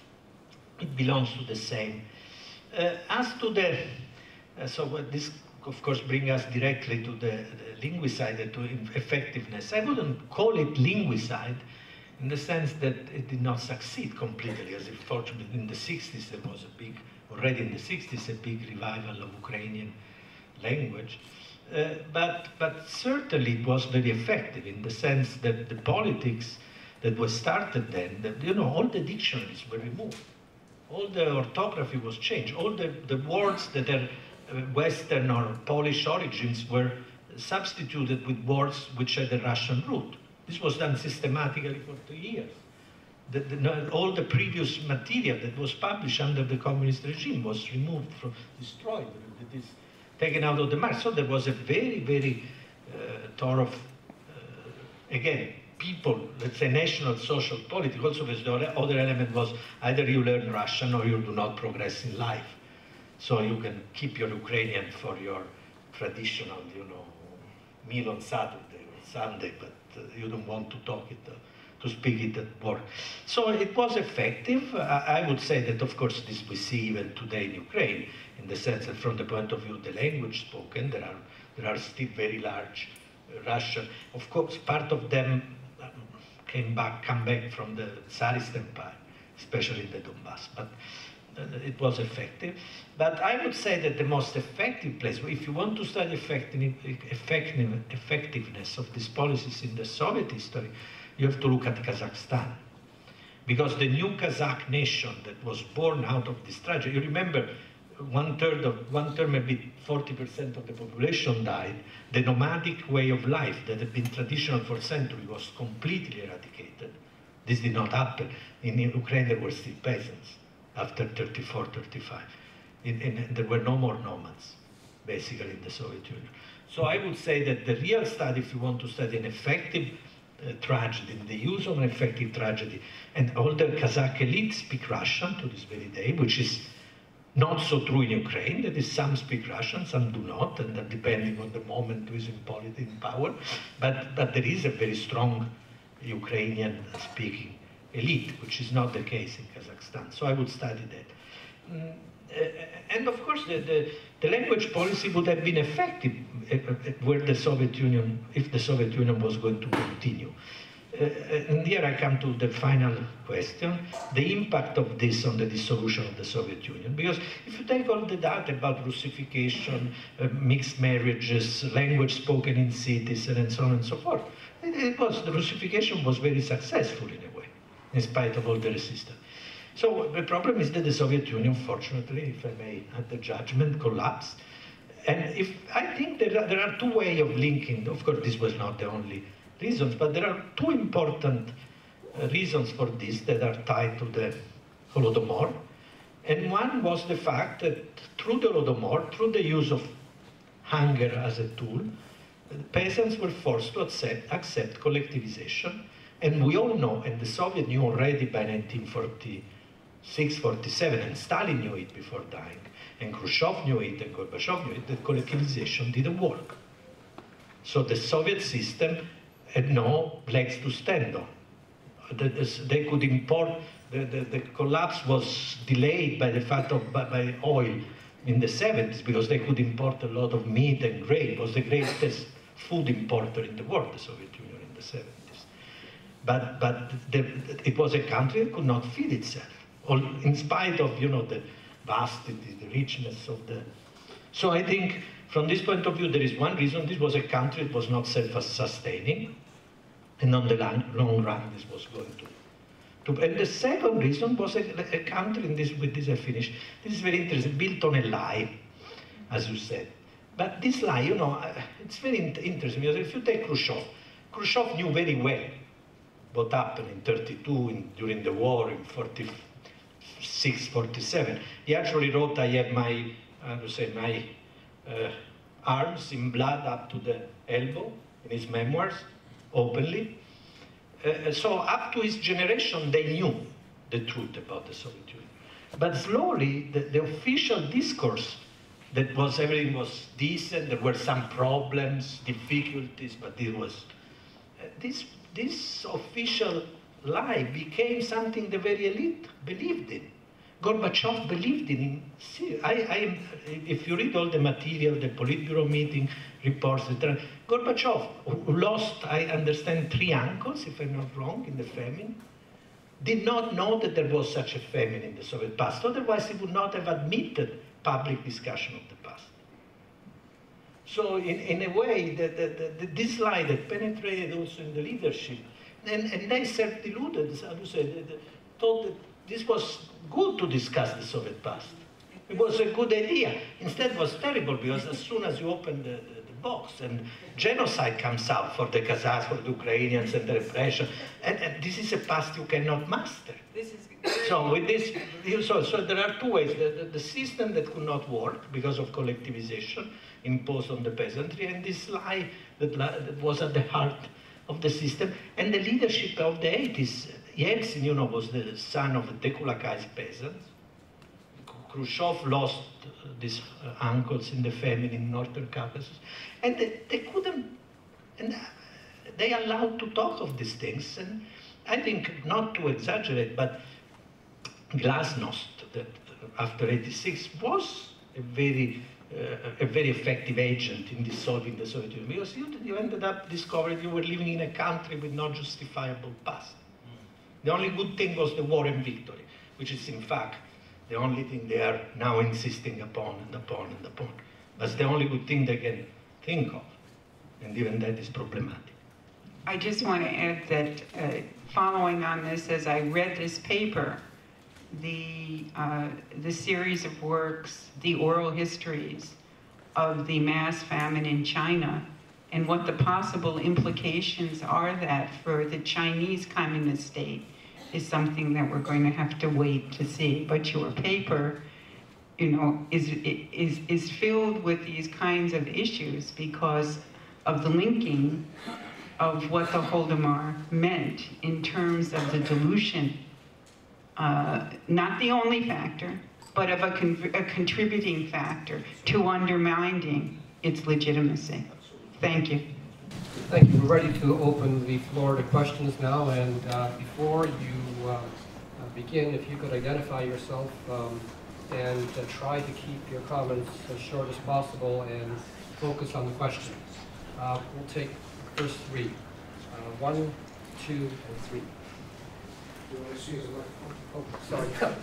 it belongs to the same. Uh, as to the, uh, so what this of course brings us directly to the, the linguicide, to effectiveness. I wouldn't call it linguicide, in the sense that it did not succeed completely, as if fortunately in the sixties there was a big, already in the sixties, a big revival of Ukrainian language. Uh, but, but certainly it was very effective in the sense that the politics that was started then, that, you know, all the dictionaries were removed. All the orthography was changed. All the, the words that are Western or Polish origins were substituted with words which had a Russian root. This was done systematically for two years. The, the, all the previous material that was published under the communist regime was removed, from, destroyed, it is taken out of the market. So there was a very, very uh, thorough, uh, again, people, let's say national, social, political. Also, the other element was either you learn Russian or you do not progress in life. So you can keep your Ukrainian for your traditional, you know, meal on Saturday or Sunday, but uh, you don't want to talk it, uh, to speak it at work. So it was effective. I, I would say that, of course, this we see even today in Ukraine, in the sense that from the point of view of the language spoken, there are, there are still very large uh, Russian. Of course, part of them um, came back, come back from the Tsarist Empire, especially in the Donbass. But Uh, it was effective. But I would say that the most effective place, if you want to study effective, effective, effectiveness of these policies in the Soviet history, you have to look at Kazakhstan. Because the new Kazakh nation that was born out of this tragedy, you remember, one third of, one third, maybe forty percent of the population died. The nomadic way of life that had been traditional for centuries was completely eradicated. This did not happen. In Ukraine, there were still peasants after thirty-four, thirty-five. In, in, there were no more nomads, basically, in the Soviet Union. So I would say that the real study, if you want to study an effective uh, tragedy, the use of an effective tragedy, and all the Kazakh elites speak Russian to this very day, which is not so true in Ukraine. That is, some speak Russian, some do not, and that depending on the moment who is in politics, in power. But, but there is a very strong Ukrainian-speaking elite, which is not the case in Kazakhstan. So I would study that. Mm, uh, and of course, the, the, the language policy would have been effective where the Soviet Union, if the Soviet Union was going to continue. Uh, and here I come to the final question, the impact of this on the dissolution of the Soviet Union. Because if you take all the data about Russification, uh, mixed marriages, language spoken in cities, and so on and so forth, it, it was, the Russification was very successful in a way, in spite of all the resistance. So the problem is that the Soviet Union, fortunately, if I may add the judgment, collapsed. And if I think there are, there are two ways of linking, of course this was not the only reasons, but there are two important uh, reasons for this that are tied to the Holodomor. And one was the fact that through the Holodomor, through the use of hunger as a tool, the peasants were forced to accept, accept collectivization. And we all know, and the Soviet knew already by nineteen forty-six, forty-seven, and Stalin knew it before dying, and Khrushchev knew it, and Gorbachev knew it, that collectivization didn't work. So the Soviet system had no legs to stand on. They could import, the, the, the collapse was delayed by the fact of by, by oil in the seventies, because they could import a lot of meat and grain. It was the greatest food importer in the world, the Soviet Union, in the seventies. But, but the, it was a country that could not feed itself, all, in spite of, you know, the vastity, the richness of the... So I think, from this point of view, there is one reason. This was a country that was not self-sustaining, and on the long, long run, this was going to, to... And the second reason was a, a country, and this, with this I finish, this is very interesting, built on a lie, as you said. But this lie, you know, it's very interesting, because if you take Khrushchev, Khrushchev knew very well what happened in thirty-two, in, during the war, in forty-six, forty-seven. He actually wrote, I have my, how to say, my uh, arms in blood up to the elbow, in his memoirs, openly. Uh, so up to his generation, they knew the truth about the Soviet Union. But slowly, the, the official discourse, that was, everything was decent, there were some problems, difficulties, but it was, uh, this, this official lie became something the very elite believed in. Gorbachev believed in. See, I, I, if you read all the material, the Politburo meeting reports, et cetera, Gorbachev, who lost, I understand, three uncles, if I'm not wrong, in the famine, did not know that there was such a famine in the Soviet past. Otherwise, he would not have admitted public discussion of the past. So in, in a way, the, the, the, this lie that penetrated also in the leadership, and, and they self-deluded, how to say, they, they thought that this was good to discuss the Soviet past. It was a good idea. Instead, it was terrible, because as soon as you open the, the, the box, and genocide comes out for the Kazakhs, for the Ukrainians, and the repression, and, and this is a past you cannot master. This is So with this, so, so there are two ways. The, the, the system that could not work because of collectivization imposed on the peasantry, and this lie that, that was at the heart of the system. And the leadership of the eighties, Yeltsin, you know, was the son of the Dekulakized peasants. Khrushchev lost these uh, uncles in the famine in northern Caucasus, and they, they couldn't, and they allowed to talk of these things. And I think, not to exaggerate, but Glasnost, that after eighty-six, was a very, uh, a very effective agent in dissolving the Soviet Union, because you, you ended up discovering you were living in a country with no justifiable past. The only good thing was the war and victory, which is in fact the only thing they are now insisting upon and upon and upon. That's the only good thing they can think of, and even that is problematic. I just want to add that uh, following on this, as I read this paper, the, uh, the series of works, the oral histories of the mass famine in China, and what the possible implications are that for the Chinese Communist state is something that we're going to have to wait to see. But your paper, you know, is, is, is filled with these kinds of issues because of the linking of what the Holodomor meant in terms of the dilution, uh, not the only factor, but of a, con a contributing factor to undermining its legitimacy. Thank you. Thank you. We're ready to open the floor to questions now, and uh, before you uh, begin, if you could identify yourself um, and uh, try to keep your comments as short as possible and focus on the question. Uh, we'll take the first three. Uh, one, two, and three. Do you want to see his microphone? Oh, sorry.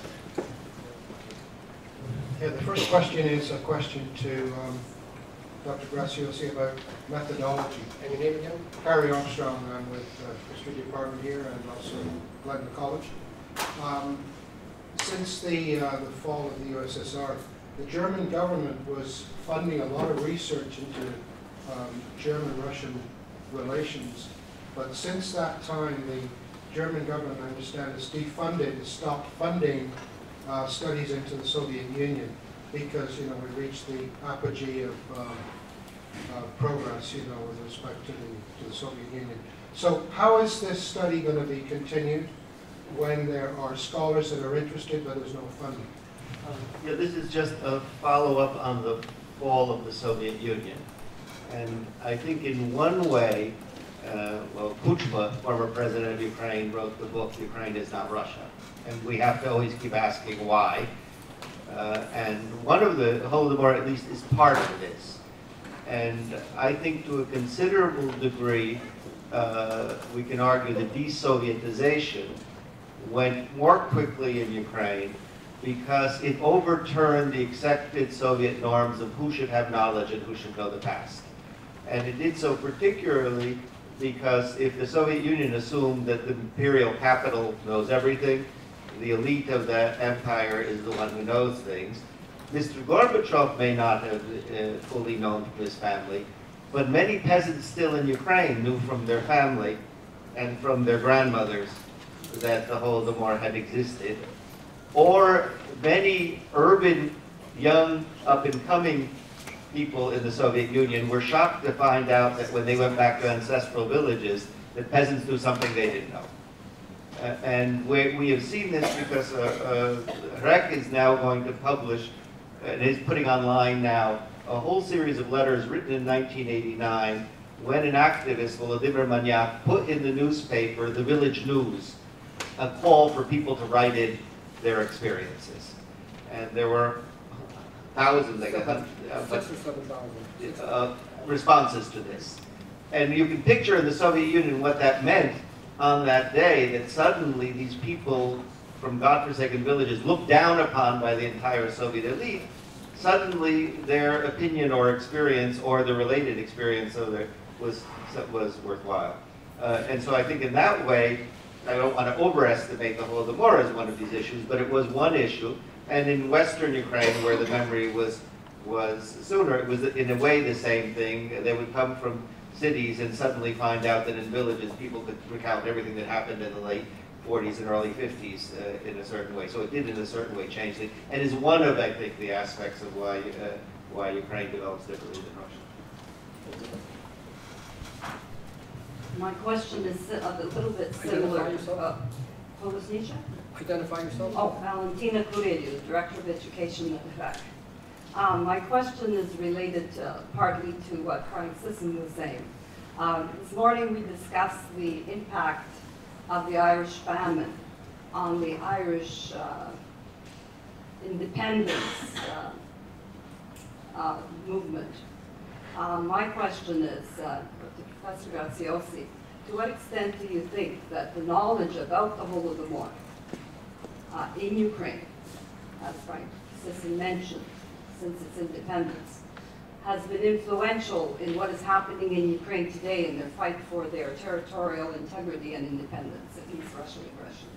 Yeah, the first question is a question to um, Doctor Graziosi about methodology. And your name again? Harry Armstrong, I'm with the uh, history department here and also Glenn College. Um, since the, uh, the fall of the U S S R, the German government was funding a lot of research into um, German-Russian relations. But since that time, the German government, I understand, has defunded, has stopped funding uh, studies into the Soviet Union because, you know, we reached the apogee of um, uh, progress, you know, with respect to the, to the Soviet Union. So how is this study going to be continued when there are scholars that are interested but there's no funding? Um, yeah, this is just a follow-up on the fall of the Soviet Union. And I think in one way, uh, well, Kuchma, former president of Ukraine, wrote the book, Ukraine is Not Russia. And we have to always keep asking why. Uh, and one of the, Holodomor at least, is part of this. And I think to a considerable degree, uh, we can argue that de-Sovietization went more quickly in Ukraine because it overturned the accepted Soviet norms of who should have knowledge and who should know the past. And it did so particularly because if the Soviet Union assumed that the imperial capital knows everything, the elite of the empire is the one who knows things, Mister Gorbachev may not have uh, fully known from his family, but many peasants still in Ukraine knew from their family and from their grandmothers that the Holodomor had existed. Or many urban, young, up-and-coming people in the Soviet Union were shocked to find out that when they went back to ancestral villages, that peasants knew something they didn't know. Uh, and we, we have seen this because uh, uh, R E C is now going to publish, and is putting online now, a whole series of letters written in nineteen eighty-nine when an activist, Volodymyr Manyak, put in the newspaper, the Village News, a call for people to write in their experiences. And there were thousands, I guess, uh, but, Six or seven thousand. uh, responses to this. And you can picture in the Soviet Union what that meant on that day, that suddenly these people from godforsaken villages looked down upon by the entire Soviet elite, suddenly their opinion or experience or the related experience of their was, was worthwhile. Uh, and so I think in that way, I don't want to overestimate the Holodomor as one of these issues, but it was one issue. And in Western Ukraine, where the memory was, was sooner, it was in a way the same thing. They would come from cities and suddenly find out that in villages people could recount everything that happened in the late forties and early fifties uh, in a certain way. So it did in a certain way change things, and is one of, I think, the aspects of why, uh, why Ukraine develops differently than Russia. My question is a little bit similar. Identify yourself. Uh, Polosnisha? Identify yourself. Oh, Valentina Kureliu, Director of Education at the F E C. Um, my question is related uh, partly to what Frank Sisson was saying. Um, this morning we discussed the impact of the Irish famine on the Irish uh, independence uh, uh, movement. Um, my question is, uh, to Professor Graziosi, to what extent do you think that the knowledge about the Holodomor uh, in Ukraine as Frank Sisson mentioned, since its independence, has been influential in what is happening in Ukraine today in their fight for their territorial integrity and independence against Russian aggression?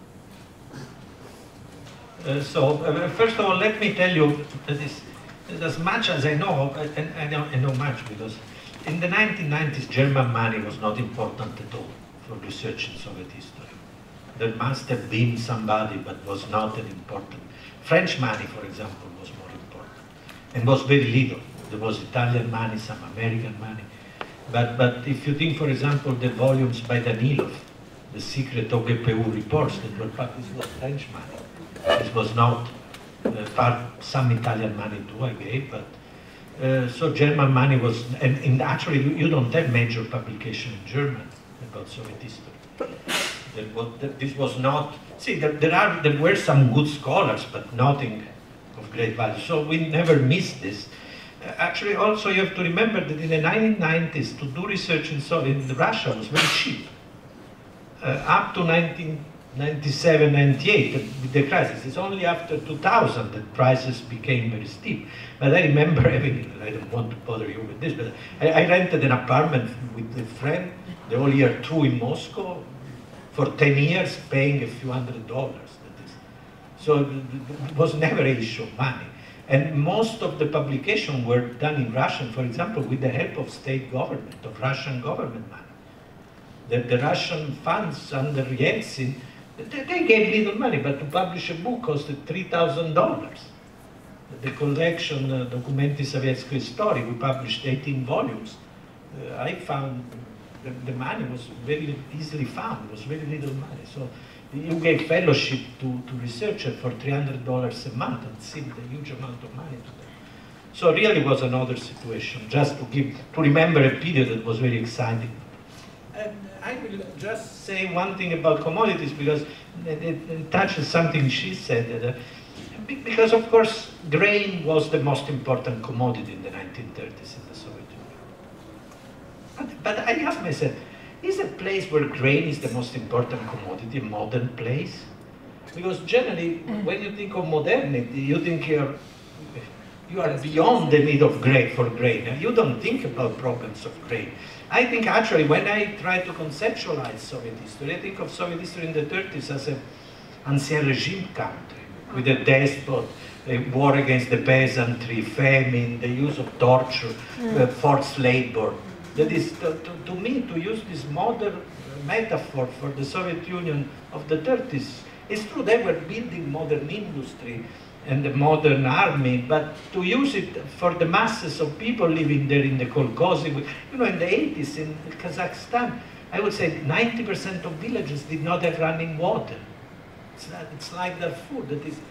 Uh, so, uh, first of all, let me tell you that is, as much as I know, and I know, I know much because in the nineteen nineties, German money was not important at all for research in Soviet history. There must have been somebody, but was not that important. French money, for example, was more important, and was very little. There was Italian money, some American money. But, but if you think, for example, the volumes by Danilov, the secret O G P U reports that were published, was French money. This was not uh, part, some Italian money too, I gave, but uh, so German money was, and, and actually you, you don't have major publication in German about Soviet history. That was, that this was not, see, there, there, are, there were some good scholars, but nothing of great value. So we never missed this. Uh, actually, also you have to remember that in the nineteen nineties, to do research in, so in Russia was very cheap. Uh, up to nineteen ninety-seven, ninety-eight, with the crisis. It's only after two thousand that prices became very steep. But I remember having, I don't want to bother you with this, but I, I rented an apartment with a friend the whole year through in Moscow for ten years, paying a few hundred dollars. That is. So it was never an issue of money. And most of the publications were done in Russian, for example, with the help of state government, of Russian government money. The, the Russian funds under Yeltsin, they, they gave little money, but to publish a book costed three thousand dollars. The collection, uh, Dokumenti Sovietской Истории, we published eighteen volumes. Uh, I found the, the money was very easily found, it was very little money. So you gave fellowship to, to researchers for three hundred dollars a month and seemed a huge amount of money to them. So really it was another situation, just to give, to remember a period that was very exciting. And I will just say one thing about commodities because it, it, it touches something she said. Uh, because of course grain was the most important commodity in the nineteen thirties in the Soviet Union. But, but I asked myself, is a place where grain is the most important commodity a modern place? Because generally, when you think of modernity, you think you're, you are beyond the need of grain for grain. And you don't think about problems of grain. I think actually when I try to conceptualize Soviet history, I think of Soviet history in the thirties as an ancien regime country, with a despot, a war against the peasantry, famine, the use of torture, uh, forced labor. That is, to, to, to me, to use this modern metaphor for the Soviet Union of the thirties, it's true they were building modern industry and the modern army, but to use it for the masses of people living there in the Kolkhozy, you know, in the eighties in Kazakhstan, I would say ninety percent of villages did not have running water. It's, not, it's like Darfur, that is,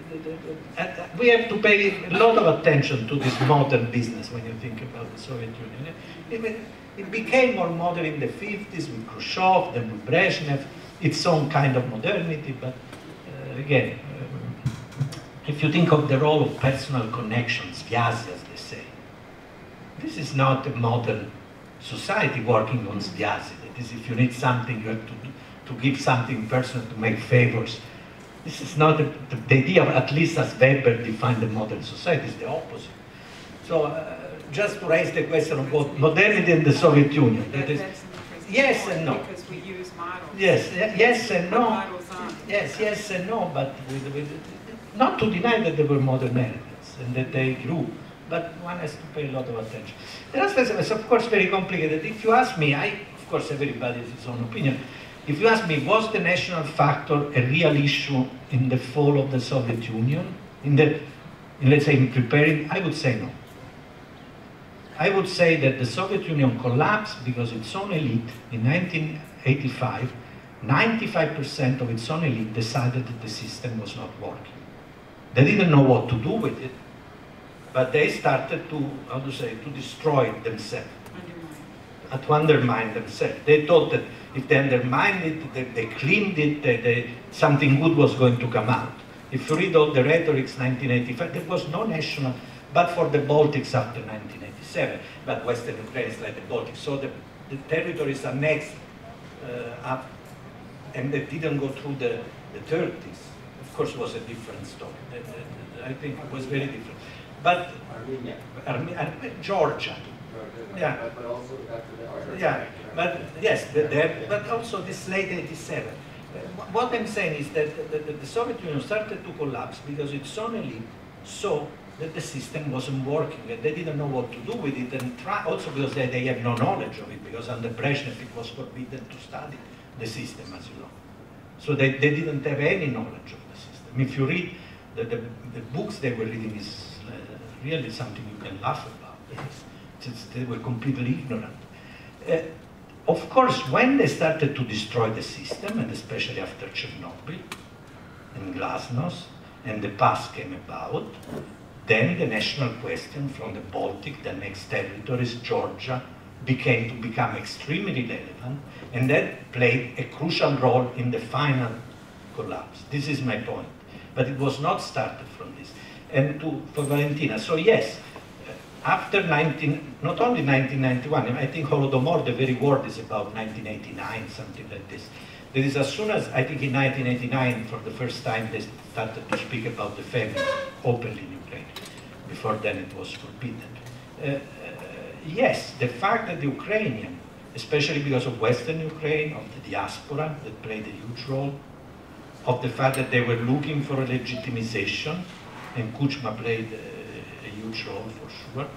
we have to pay a lot of attention to this modern business when you think about the Soviet Union. It, it became more modern in the fifties with Khrushchev, then with Brezhnev, its own kind of modernity, but uh, again, um, if you think of the role of personal connections, sviazi as they say, this is not a modern society working on sviazi. That is, if you need something, you have to, to give something personal, to make favors. This is not a, the, the idea, of, at least as Weber defined the modern society, is the opposite. So uh, just to raise the question of what modernity in the Soviet Union. That is, yes and no. Because we use models. Yes, yes and no. Models on. Yes, yes and no, but with, with, not to deny that there were modern elements and that they grew, but one has to pay a lot of attention. The rest is, of course, very complicated. If you ask me, I, of course, everybody has his own opinion. If you ask me, was the national factor a real issue in the fall of the Soviet Union? In the, in, let's say, in preparing, I would say no. I would say that the Soviet Union collapsed because its own elite, in nineteen eighty-five, ninety-five percent of its own elite decided that the system was not working. They didn't know what to do with it, but they started to, how to say, to destroy it themselves, undermine. to undermine themselves. They thought that if they undermined it, they, they cleaned it, they, they, something good was going to come out. If you read all the rhetorics, nineteen eighty-five, there was no national, but for the Baltics after nineteen eighty-seven, but Western Ukraine is like the Baltics. So the, the territories are next uh, up, and they didn't go through the, the thirties. Of course, was a different story. I think it was very different. But Armenia. Arme- Arme- Georgia. Yeah. But, but also after the Armenia. Yeah, but yes, the, the, but also this late eighty-seven. Uh, what I'm saying is that the, the, the Soviet Union started to collapse because it suddenly saw that the system wasn't working and they didn't know what to do with it, and try, also because they, they have no knowledge of it, because under Brezhnev it was forbidden to study the system, as you know. So they, they didn't have any knowledge of the system. If you read the, the, the books they were reading is uh, really something you can laugh about. It's, it's, they were completely ignorant. Uh, of course, when they started to destroy the system, and especially after Chernobyl and Glasnost, and the past came about, then the national question from the Baltic, the next territories, Georgia, became to become extremely relevant, and that played a crucial role in the final collapse. This is my point. But it was not started from this. And to, for Valentina, so yes, after nineteen, not only nineteen ninety-one, I think Holodomor, the very word is about nineteen eighty-nine, something like this. There is as soon as, I think in nineteen eighty-nine, for the first time, they started to speak about the famine openly in Ukraine. Before then it was forbidden. Uh, uh, yes, the fact that the Ukrainian, especially because of Western Ukraine, of the diaspora that played a huge role, of the fact that they were looking for a legitimization, and Kuchma played a, a huge role for sure.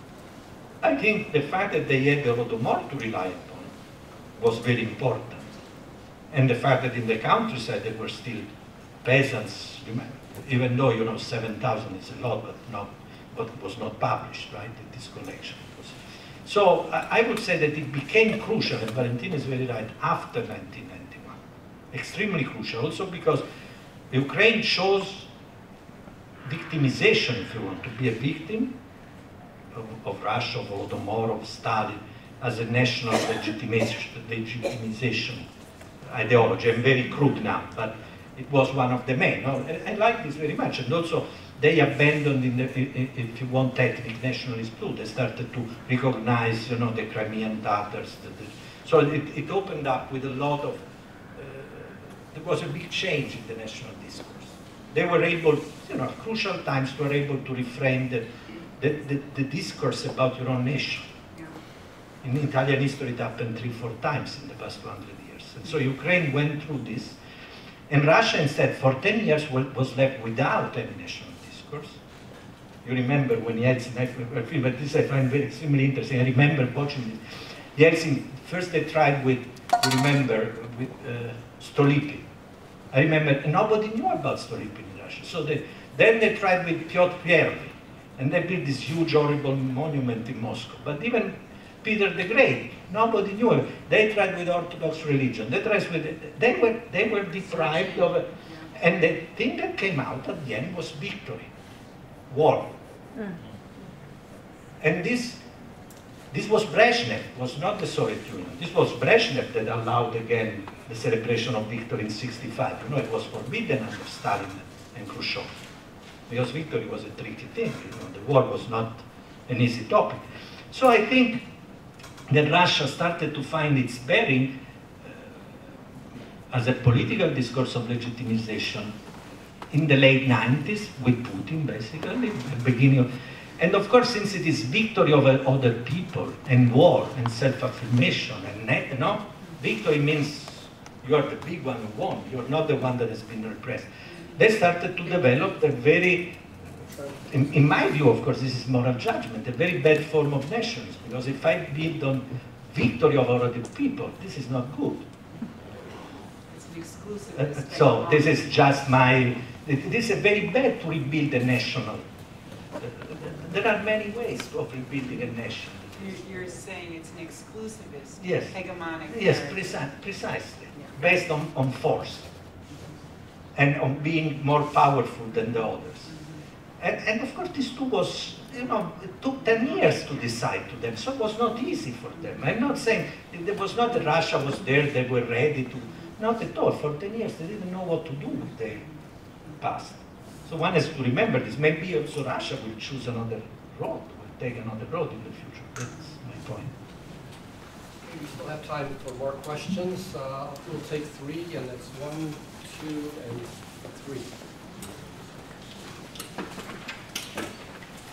I think the fact that they had the Holodomor to rely upon was very important. And the fact that in the countryside there were still peasants, even though, you know, seven thousand is a lot, but not, but was not published, right, in this collection. So I would say that it became crucial, and Valentina is very right, after nineteen ninety-one. Extremely crucial, also because Ukraine chose victimization, if you want, to be a victim of, of Russia, of Holodomor, of Stalin, as a national legitimization, legitimization ideology. I'm very crude now, but it was one of the main. No? I, I like this very much, and also they abandoned, in the, if you want, ethnic nationalist too. They started to recognize, you know, the Crimean Tatars. The, the, so it, it opened up with a lot of, uh, there was a big change in the national discourse. They were able, you know, at crucial times, were able to reframe the, the, the, the discourse about your own nation. Yeah. In Italian history, it happened three, four times in the past one hundred years. And so Ukraine went through this, and Russia instead, for ten years, was left without any national discourse. You remember when Yeltsin, I feel, but this I find very extremely interesting. I remember watching this. Yeltsin, first they tried with, you remember, with uh, Stolypin. I remember nobody knew about Stolypin in Russia. So they, then they tried with Pyotr Первый, and they built this huge, horrible monument in Moscow. But even Peter the Great, nobody knew it. They tried with Orthodox religion. They tried with, they were, they were deprived of it. And the thing that came out at the end was victory, war. Mm. And this, this was Brezhnev, was not the Soviet Union. This was Brezhnev that allowed again the celebration of victory in sixty-five. You know, it was forbidden under Stalin and Khrushchev, because victory was a tricky thing. You know, the war was not an easy topic. So I think that Russia started to find its bearing uh, as a political discourse of legitimization in the late nineties with Putin, basically, the beginning of, and of course, since it is victory over other people and war and self-affirmation and net, you know, victory means you are the big one who won. You're not the one that has been repressed. They started to develop a very, in, in my view, of course, this is moral judgment, a very bad form of nationalism. Because if I build on victory over other people, this is not good. It's an exclusive. Uh, so this is just my, this is very bad to rebuild a national. Uh, there are many ways of rebuilding a nation. You're, you're saying it's an exclusivist, yes. hegemonic. Yes, preci precisely, yeah. Based on, on force and on being more powerful than the others. Mm-hmm. and, and of course, this too was, you know, it took ten years to decide to them, so it was not easy for them. I'm not saying, it was not that Russia was there, they were ready to, not at all. For ten years, they didn't know what to do with their past. So one has to remember this. Maybe also Russia will choose another road, will take another road in the future. That's my point. We still have time for more questions. Uh, we'll take three, and it's one, two, and three.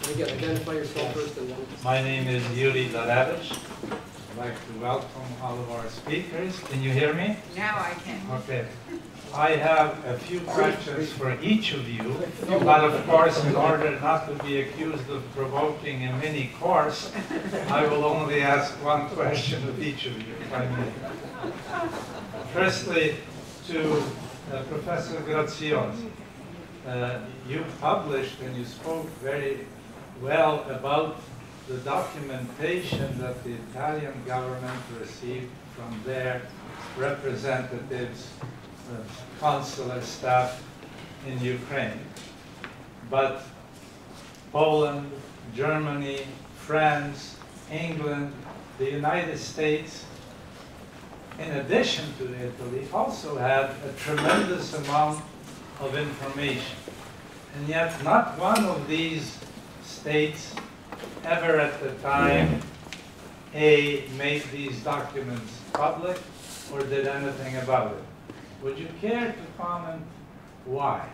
Again, identify yourself first and then. My name is Yuri Darevich. I'd like to welcome all of our speakers. Can you hear me? Now I can. Okay. I have a few questions for each of you, but of course, in order not to be accused of provoking a mini course, I will only ask one question of each of you, if I may. Firstly, to uh, Professor Grazioni. Uh, you published and you spoke very well about the documentation that the Italian government received from their representatives, uh, consular staff in Ukraine. But Poland, Germany, France, England, the United States, in addition to Italy, also had a tremendous amount of information. And yet not one of these states ever at the time A, made these documents public or did anything about it. Would you care to comment why?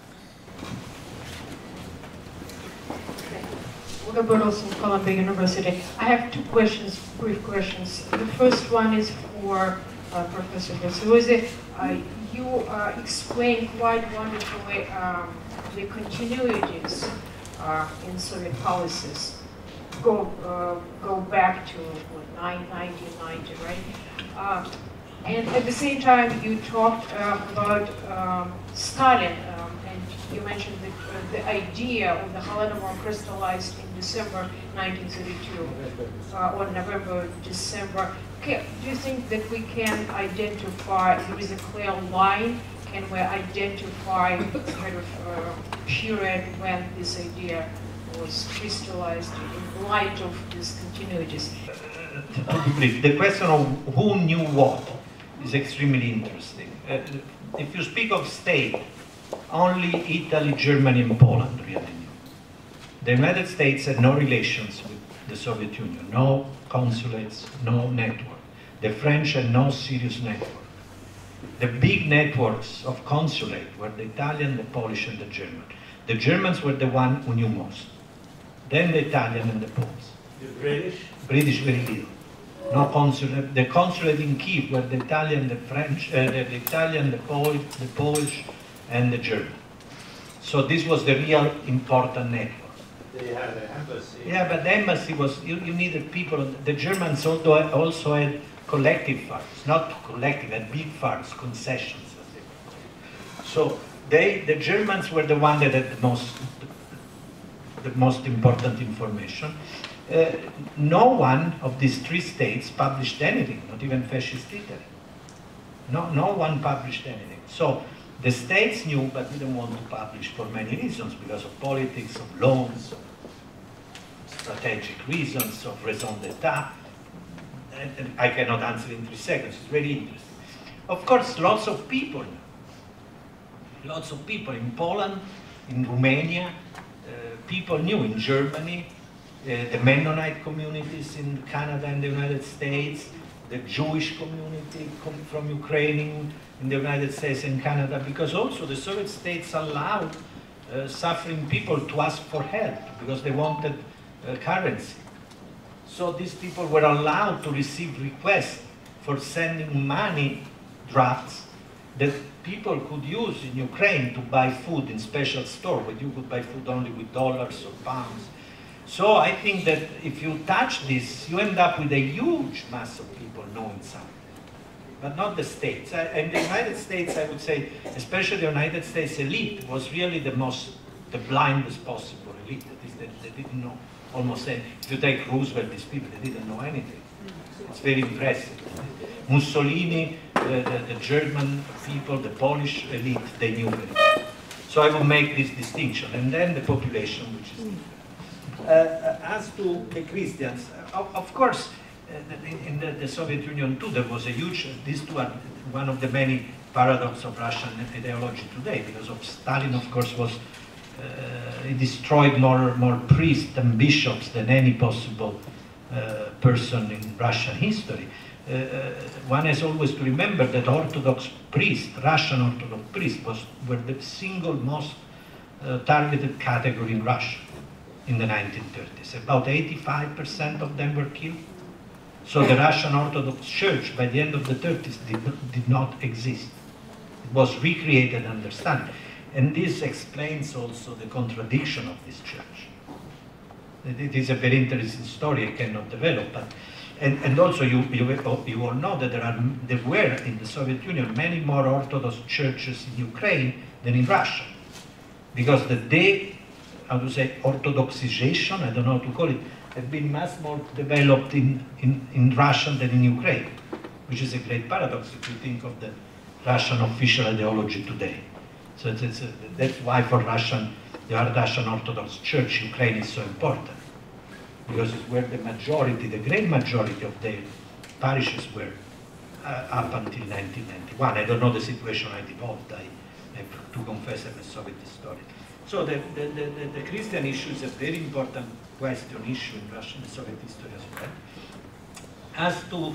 Olga Burles from Columbia University. I have two questions, brief questions. The first one is for uh, Professor Grazioni. Uh, you uh, explained quite wonderfully um, the continuities uh, in Soviet policies. Go uh, go back to what, nineteen ninety, right? Uh, and at the same time, you talked uh, about um, Stalin, um, and you mentioned that uh, the idea of the Holodomor crystallized in December nineteen thirty-two, uh, or November, December. Okay, do you think that we can identify, there is a clear line, can we identify kind of uh, period when this idea was crystallized in light of these continuities? To be brief, the question of who knew what is extremely interesting. Uh, if you speak of state, only Italy, Germany, and Poland really knew. The United States had no relations with the Soviet Union, no consulates, no network. The French had no serious network. The big networks of consulate were the Italian, the Polish, and the German. The Germans were the one who knew most. Then the Italian and the Poles. The British? British very little. No consulate. The consulate in Kiev were the Italian, the French, uh, the, the Italian, the Polish, the Polish, and the German. So this was the real important network. They had an embassy. Yeah, but the embassy was, you, you needed people. The Germans also, also had collective funds, not collective, had big funds, concessions. So they, the Germans were the one that had the most, the most important information. Uh, no one of these three states published anything, not even fascist Italy. No, no one published anything. So the states knew, but didn't want to publish for many reasons, because of politics, of loans, of strategic reasons, of raison d'etat. And, and I cannot answer in three seconds. It's very interesting. Of course, lots of people knew. Lots of people in Poland, in Romania, uh, people knew in Germany, uh, the Mennonite communities in Canada and the United States, the Jewish community from Ukraine in, in the United States and Canada, because also the Soviet states allowed uh, suffering people to ask for help because they wanted uh, currency. So these people were allowed to receive requests for sending money drafts that people could use in Ukraine to buy food in special stores, but you could buy food only with dollars or pounds. So I think that if you touch this, you end up with a huge mass of people knowing something, but not the states. And the United States, I would say, especially the United States elite, was really the most, the blindest possible elite. That is, they, they didn't know almost anything. If you take Roosevelt, these people, they didn't know anything. It's very impressive. Mussolini, the, the, the German people, the Polish elite, they knew very well. So I will make this distinction. And then the population, which is different. Uh, as to the Christians, of, of course, uh, in, in the, the Soviet Union too, there was a huge, these two are one of the many paradoxes of Russian ideology today, because of Stalin, of course, was, uh, he destroyed more, more priests and bishops than any possible uh, person in Russian history. Uh, uh, one has always to remember that Orthodox priests, Russian Orthodox priests, was, were the single most uh, targeted category in Russia. in the nineteen thirties. About eighty-five percent of them were killed. So the Russian Orthodox Church, by the end of the thirties, did, did not exist. It was recreated and understood. And this explains also the contradiction of this church. It is a very interesting story I cannot develop. But, and, and also you, you, you all know that there, are, there were in the Soviet Union many more Orthodox churches in Ukraine than in Russia. Because the de, how to say, Orthodoxization, I don't know how to call it, have been much more developed in, in, in Russian than in Ukraine, which is a great paradox if you think of the Russian official ideology today. So it's, it's a, that's why for Russian, the Russian Orthodox Church, Ukraine is so important. Because it's where the majority, the great majority of the parishes were uh, up until nineteen ninety-one. I don't know the situation I developed. I have to confess I'm a Soviet historian. So the, the, the, the Christian issue is a very important question issue in Russian Soviet history as well. As to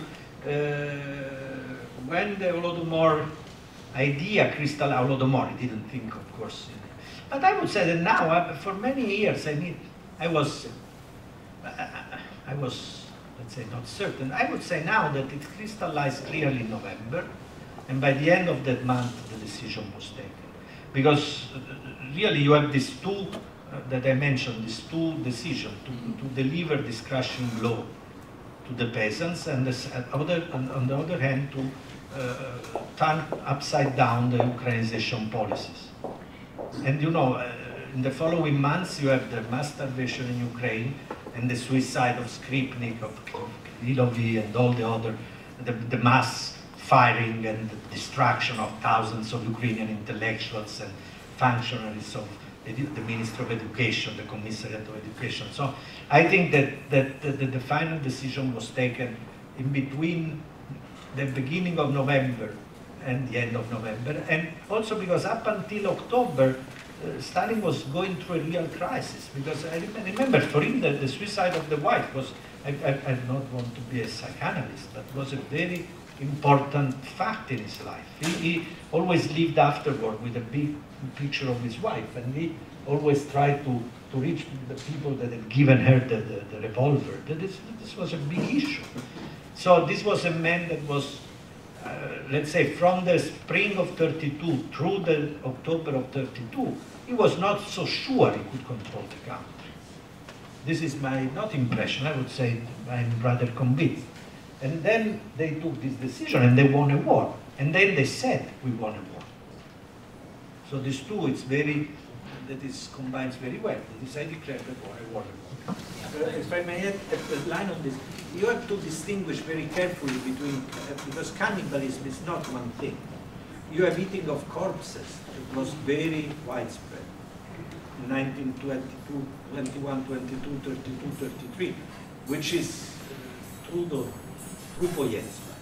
uh, when the Holodomor idea, crystal Holodomor, I didn't think, of course. But I would say that now, uh, for many years, I mean, I was, uh, I was, let's say, not certain. I would say now that it crystallized clearly in November, and by the end of that month, the decision was taken. Because uh, really you have these two, uh, that I mentioned, these two decisions to, to deliver this crushing blow to the peasants, and this, uh, other, on, on the other hand, to uh, turn upside down the Ukrainization policies. And you know, uh, in the following months, you have the mass starvation in Ukraine and the suicide of Skripnik, of Krylovy, and all the other, the, the mass firing and the destruction of thousands of Ukrainian intellectuals and functionaries of the, the Ministry of Education, the Commissariat of Education. So I think that, that, that, that the final decision was taken in between the beginning of November and the end of November, and also because up until October, uh, Stalin was going through a real crisis. Because I remember for him the, the suicide of the wife was, I, I, I don't want to be a psychoanalyst, but was a very important fact in his life. He, he always lived afterward with a big picture of his wife, and he always tried to, to reach the people that had given her the, the, the revolver. This, this was a big issue. So this was a man that was, uh, let's say, from the spring of thirty-two through the October of thirty-two, he was not so sure he could control the country. This is my, not impression, I would say I'm rather convinced. And then they took this decision and they won a war. And then they said, we won a war. So these two, it's very, that is combines very well. That is, I declare the war, I won a war. Uh, if I may add a line on this, you have to distinguish very carefully between, uh, because cannibalism is not one thing. You have eating of corpses. It was very widespread. In nineteen twenty-two, twenty-one, twenty-two, thirty-two, thirty-three, which is trudo, trupojenstvo.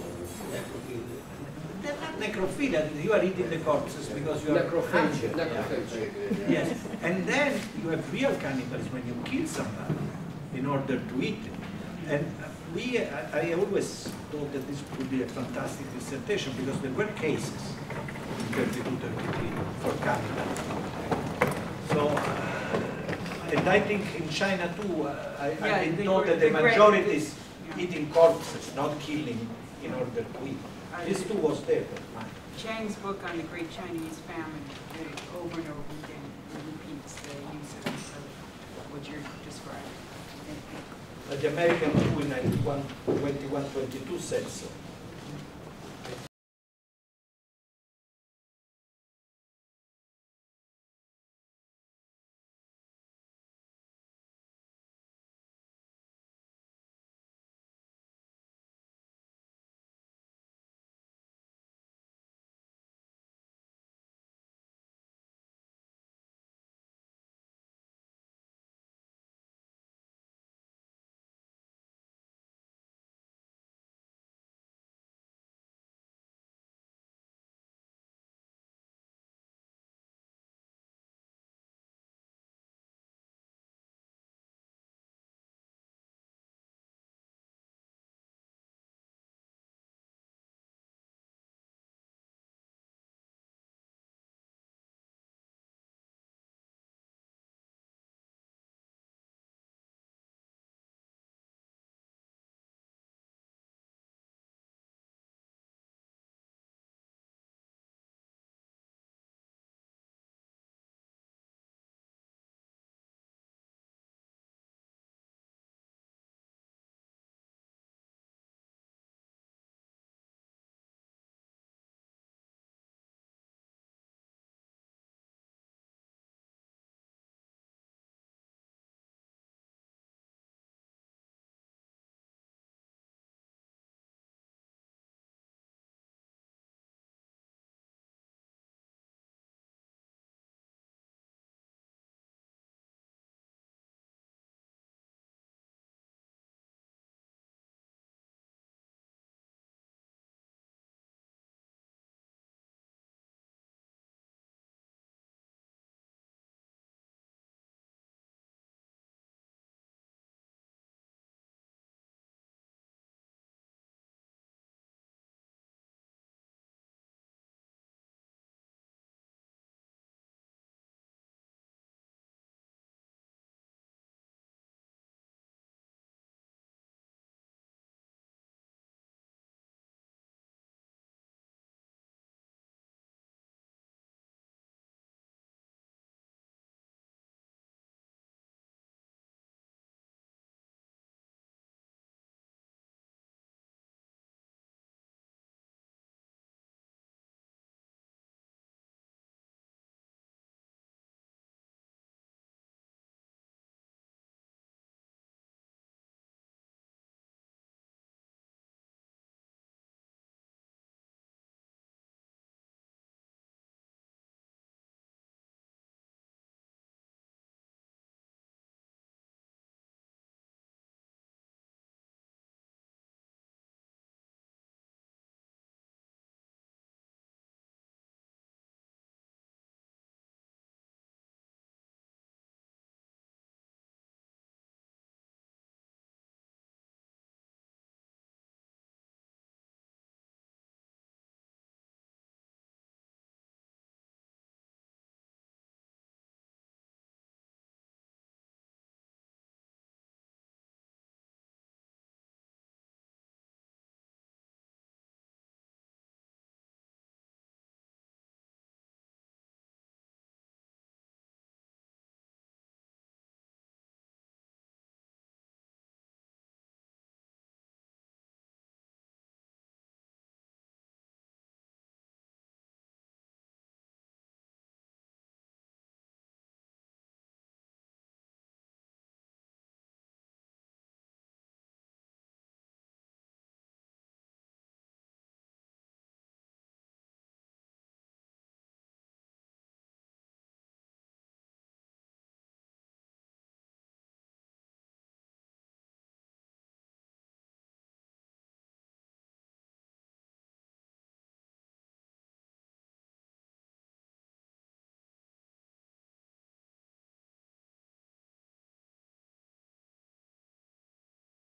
They're not necrophilia, you are eating the corpses because you are hungry. Necrophagia. Yes, and then you have real cannibalism when you kill somebody in order to eat it. And we, I, I always thought that this would be a fantastic dissertation because there were cases in thirty-two, thirty-three for cannibalism. So, uh, and I think in China too, uh, I, Yeah, I did they know were- that the the great- majority is yeah. eating corpses, not killing in order to eat. I- This too was there. Chang's book on the Great Chinese Famine, uh, over and over again, repeats the use of what you're describing. Uh, the American too in ninety-one, twenty-one, twenty-two said so.